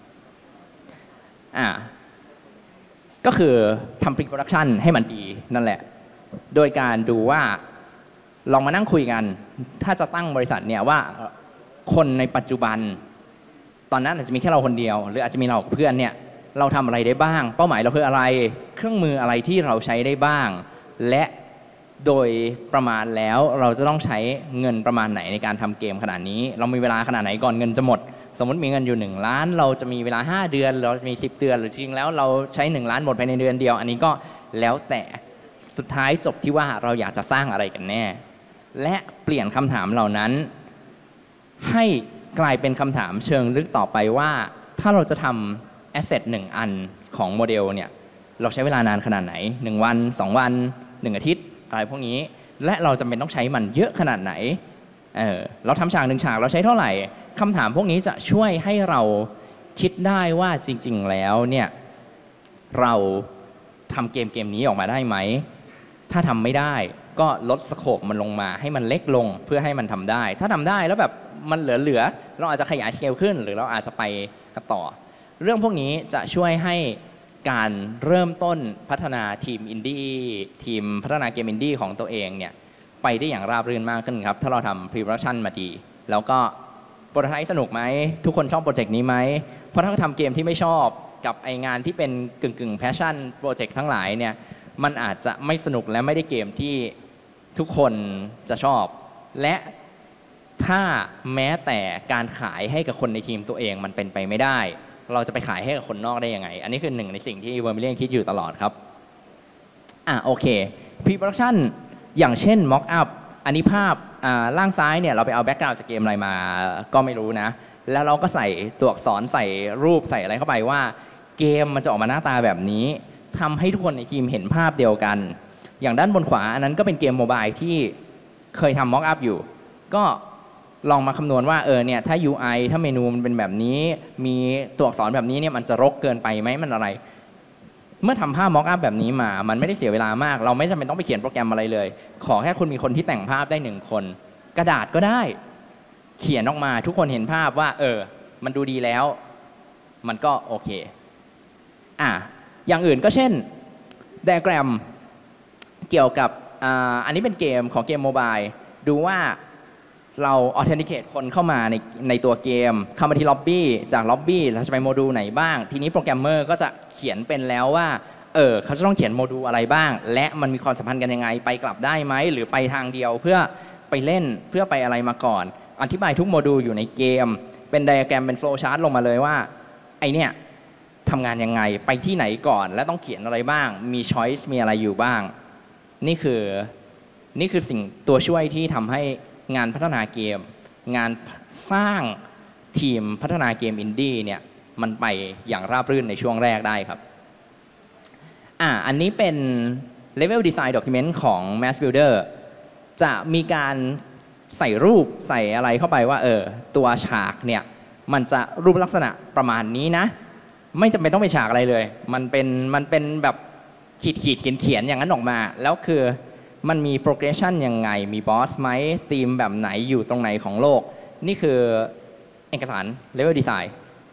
[SPEAKER 9] อ่าก็คือทำ pre-production ให้มันดีนั่นแหละโดยการดูว่าลองมานั่งคุยกันถ้าจะตั้งบริษัทเนี่ยว่าคนในปัจจุบันตอนนั้นอาจจะมีแค่เราคนเดียวหรืออาจจะมีเรากับเพื่อนเนี่ยเราทำอะไรได้บ้างเป้าหมายเราคืออะไรเครื่องมืออะไรที่เราใช้ได้บ้างและโดยประมาณแล้วเราจะต้องใช้เงินประมาณไหนในการทำเกมขนาดนี้เรามีเวลาขนาดไหนก่อนเงินจะหมดสมมติมีเงินอยู่หนึ่งล้านเราจะมีเวลาห้าเดือนเราจะมีสิบเดือนหรือจริงแล้วเราใช้หนึ่งล้านหมดภายในเดือนเดียวอันนี้ก็แล้วแต่สุดท้ายจบที่ว่าเราอยากจะสร้างอะไรกันแน่และเปลี่ยนคำถามเหล่านั้นให้กลายเป็นคำถามเชิงลึกต่อไปว่าถ้าเราจะทำแอสเซทหนึ่งอันของโมเดลเนี่ยเราใช้เวลานานขนาดไหนหนึ่งวันสองวันหนึ่งอาทิตย์อะไรพวกนี้และเราจำเป็นต้องใช้มันเยอะขนาดไหนเออเราทำฉากหนึ่งฉากเราใช้เท่าไหร่คำถามพวกนี้จะช่วยให้เราคิดได้ว่าจริงๆแล้วเนี่ยเราทำเกมเกมนี้ออกมาได้ไหมถ้าทำไม่ได้ก็ลดสโคปมันลงมาให้มันเล็กลงเพื่อให้มันทำได้ถ้าทำได้แล้วแบบมันเหลือๆเราอาจจะขยายสเกลขึ้นหรือเราอาจจะไปกันต่อเรื่องพวกนี้จะช่วยให้การเริ่มต้นพัฒนาทีมอินดี้ทีมพัฒนาเกมอินดี้ของตัวเองเนี่ยไปได้อย่างราบรื่นมากขึ้นครับถ้าเราทำ pre-production มาดีแล้วก็โปรโตไทป์สนุกไหมทุกคนชอบโปรเจกต์นี้ไหมเพราะถ้าทำเกมที่ไม่ชอบกับไองานที่เป็นกึ่งกึ่งแพชชั่นโปรเจกต์ทั้งหลายเนี่ยมันอาจจะไม่สนุกและไม่ได้เกมที่ทุกคนจะชอบและถ้าแม้แต่การขายให้กับคนในทีมตัวเองมันเป็นไปไม่ได้เราจะไปขายให้กับคนนอกได้ยังไงอันนี้คือหนึ่งในสิ่งที่ Vermilion คิดอยู่ตลอดครับอ่ะโอเค pre-production อย่างเช่น mock up อันนี้ภาพล่างซ้ายเนี่ยเราไปเอาแบ็กกราวด์จากเกมอะไรมาก็ไม่รู้นะแล้วเราก็ใส่ตัวอักษรใส่รูปใส่อะไรเข้าไปว่าเกมมันจะออกมาหน้าตาแบบนี้ทำให้ทุกคนในทีมเห็นภาพเดียวกันอย่างด้านบนขวาอันนั้นก็เป็นเกมโมบายที่เคยทำ mock up อยู่ก็ลองมาคำนวณว่าเออเนี่ยถ้า ยู ไอ ถ้าเมนูมันเป็นแบบนี้มีตัวอักษรแบบนี้เนี่ยมันจะรกเกินไปไหมมันอะไรเมื่อทำภาพ mock up แบบนี้มามันไม่ได้เสียเวลามากเราไม่จำเป็นต้องไปเขียนโปรแกรมอะไรเลยขอแค่คุณมีคนที่แต่งภาพได้หนึ่งคนกระดาษก็ได้เขียนออกมาทุกคนเห็นภาพว่าเออมันดูดีแล้วมันก็โอเคอ่ะอย่างอื่นก็เช่นไดอะแกรมเกี่ยวกับอ่าอันนี้เป็นเกมของเกมโมบายดูว่าเรา authenticate คนเข้ามาในในตัวเกมเข้ามาที่ล็อบบี้จากล็อบบี้เราจะไปโมดูลไหนบ้างทีนี้โปรแกรมเมอร์ก็จะเขียนเป็นแล้วว่าเออเขาจะต้องเขียนโมดูลอะไรบ้างและมันมีความสัมพันธ์กันยังไงไปกลับได้ไหมหรือไปทางเดียวเพื่อไปเล่นเพื่อไปอะไรมาก่อนอธิบายทุกโมดูลอยู่ในเกมเป็นไดอะแกรมเป็นโฟล์ชาร์ตลงมาเลยว่าไอเนี่ยทำงานยังไงไปที่ไหนก่อนและต้องเขียนอะไรบ้างมีช้อยส์มีอะไรอยู่บ้างนี่คือนี่คือสิ่งตัวช่วยที่ทำให้งานพัฒนาเกมงานสร้างทีมพัฒนาเกมอินดี้เนี่ยมันไปอย่างราบรื่นในช่วงแรกได้ครับอ่าอันนี้เป็น Level Design Document ของ Mass Builder จะมีการใส่รูปใส่อะไรเข้าไปว่าเออตัวฉากเนี่ยมันจะรูปลักษณะประมาณนี้นะไม่จำเป็นต้องไปฉากอะไรเลยมันเป็นมันเป็นแบบขีดขีดเขียนเขียนอย่างนั้นออกมาแล้วคือมันมี progression ยังไงมีบอสไหมธีมแบบไหนอยู่ตรงไหนของโลกนี่คือเอกสาร level design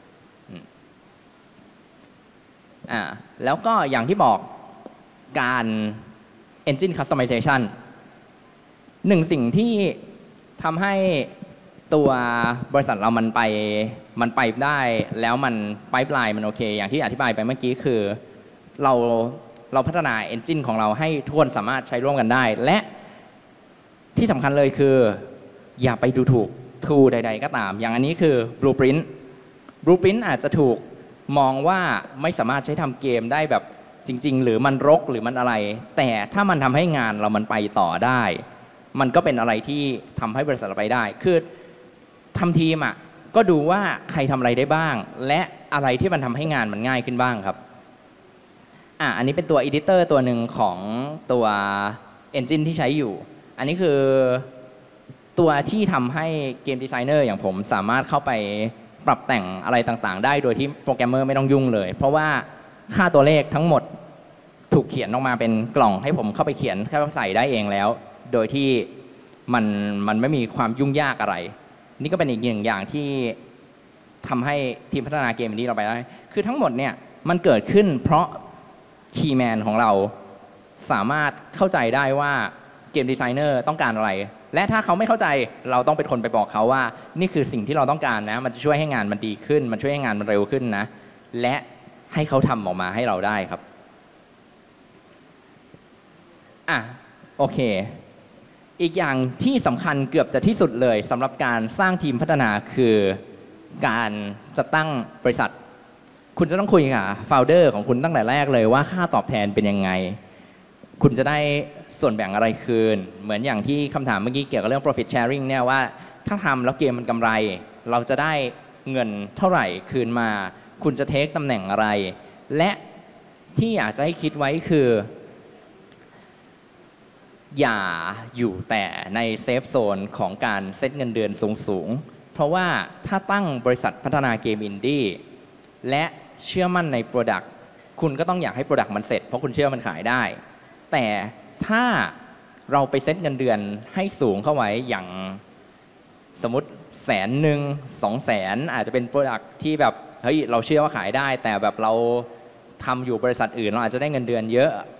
[SPEAKER 9] อ่าแล้วก็อย่างที่บอกการ engine customization หนึ่งสิ่งที่ทำให้ตัวบริษัทเรามันไปมันไปได้แล้วมันไพป์ไลน์มันโอเคอย่างที่อธิบายไปเมื่อกี้คือเราเราพัฒนา engine ของเราให้ทุกคนสามารถใช้ร่วมกันได้และที่สำคัญเลยคืออย่าไปดูถูก tool ใดๆก็ตามอย่างอันนี้คือ blueprint blueprint อาจจะถูกมองว่าไม่สามารถใช้ทำเกมได้แบบจริงๆหรือมันรกหรือมันอะไรแต่ถ้ามันทำให้งานเรามันไปต่อได้มันก็เป็นอะไรที่ทำให้บริษัทเราไปได้คือทำทีมอ่ะก็ดูว่าใครทำอะไรได้บ้างและอะไรที่มันทำให้งานมันง่ายขึ้นบ้างครับอ่ะอันนี้เป็นตัว Editor ตัวหนึ่งของตัว Engine ที่ใช้อยู่อันนี้คือตัวที่ทำให้เกมดีไซเนอร์อย่างผมสามารถเข้าไปปรับแต่งอะไรต่างๆได้โดยที่โปรแกรมเมอร์ไม่ต้องยุ่งเลยเพราะว่าค่าตัวเลขทั้งหมดถูกเขียนออกมาเป็นกล่องให้ผมเข้าไปเขียนแค่ใส่ได้เองแล้วโดยที่มันมันไม่มีความยุ่งยากอะไรนี่ก็เป็นอีกหนึ่งอย่างที่ทำให้ทีมพัฒนาเกมนี้เราไปได้คือทั้งหมดเนี่ยมันเกิดขึ้นเพราะคีย์แมนของเราสามารถเข้าใจได้ว่าเกมดีไซเนอร์ต้องการอะไรและถ้าเขาไม่เข้าใจเราต้องเป็นคนไปบอกเขาว่านี่คือสิ่งที่เราต้องการนะมันจะช่วยให้งานมันดีขึ้นมันช่วยให้งานมันเร็วขึ้นนะและให้เขาทำออกมาให้เราได้ครับอ่ะโอเคอีกอย่างที่สำคัญเกือบจะที่สุดเลยสำหรับการสร้างทีมพัฒนาคือการจะตั้งบริษัทคุณจะต้องคุยกับโฟลเดอร์ของคุณตั้งแต่แรกเลยว่าค่าตอบแทนเป็นยังไงคุณจะได้ส่วนแบ่งอะไรคืนเหมือนอย่างที่คำถามเมื่อกี้เกี่ยวกับเรื่อง profit sharing เนี่ยว่าถ้าทำแล้วเกมมันกำไรเราจะได้เงินเท่าไหร่คืนมาคุณจะเทคตำแหน่งอะไรและที่อยากจะให้คิดไว้คืออย่าอยู่แต่ในเซฟโซนของการเซตเงินเดือนสูงๆเพราะว่าถ้าตั้งบริษัทพัฒนาเกมอินดี้และเชื่อมั่นใน Product คุณก็ต้องอยากให้ Product มันเสร็จเพราะคุณเชื่อมันขายได้แต่ถ้าเราไปเซตเงินเดือนให้สูงเข้าไว้อย่างสมมติแสนหนึ่งสองแสนอาจจะเป็น Product ที่แบบเฮ้ยเราเชื่อว่าขายได้แต่แบบเราทำอยู่บริษัทอื่นเราอาจจะได้เงินเดือนเยอะ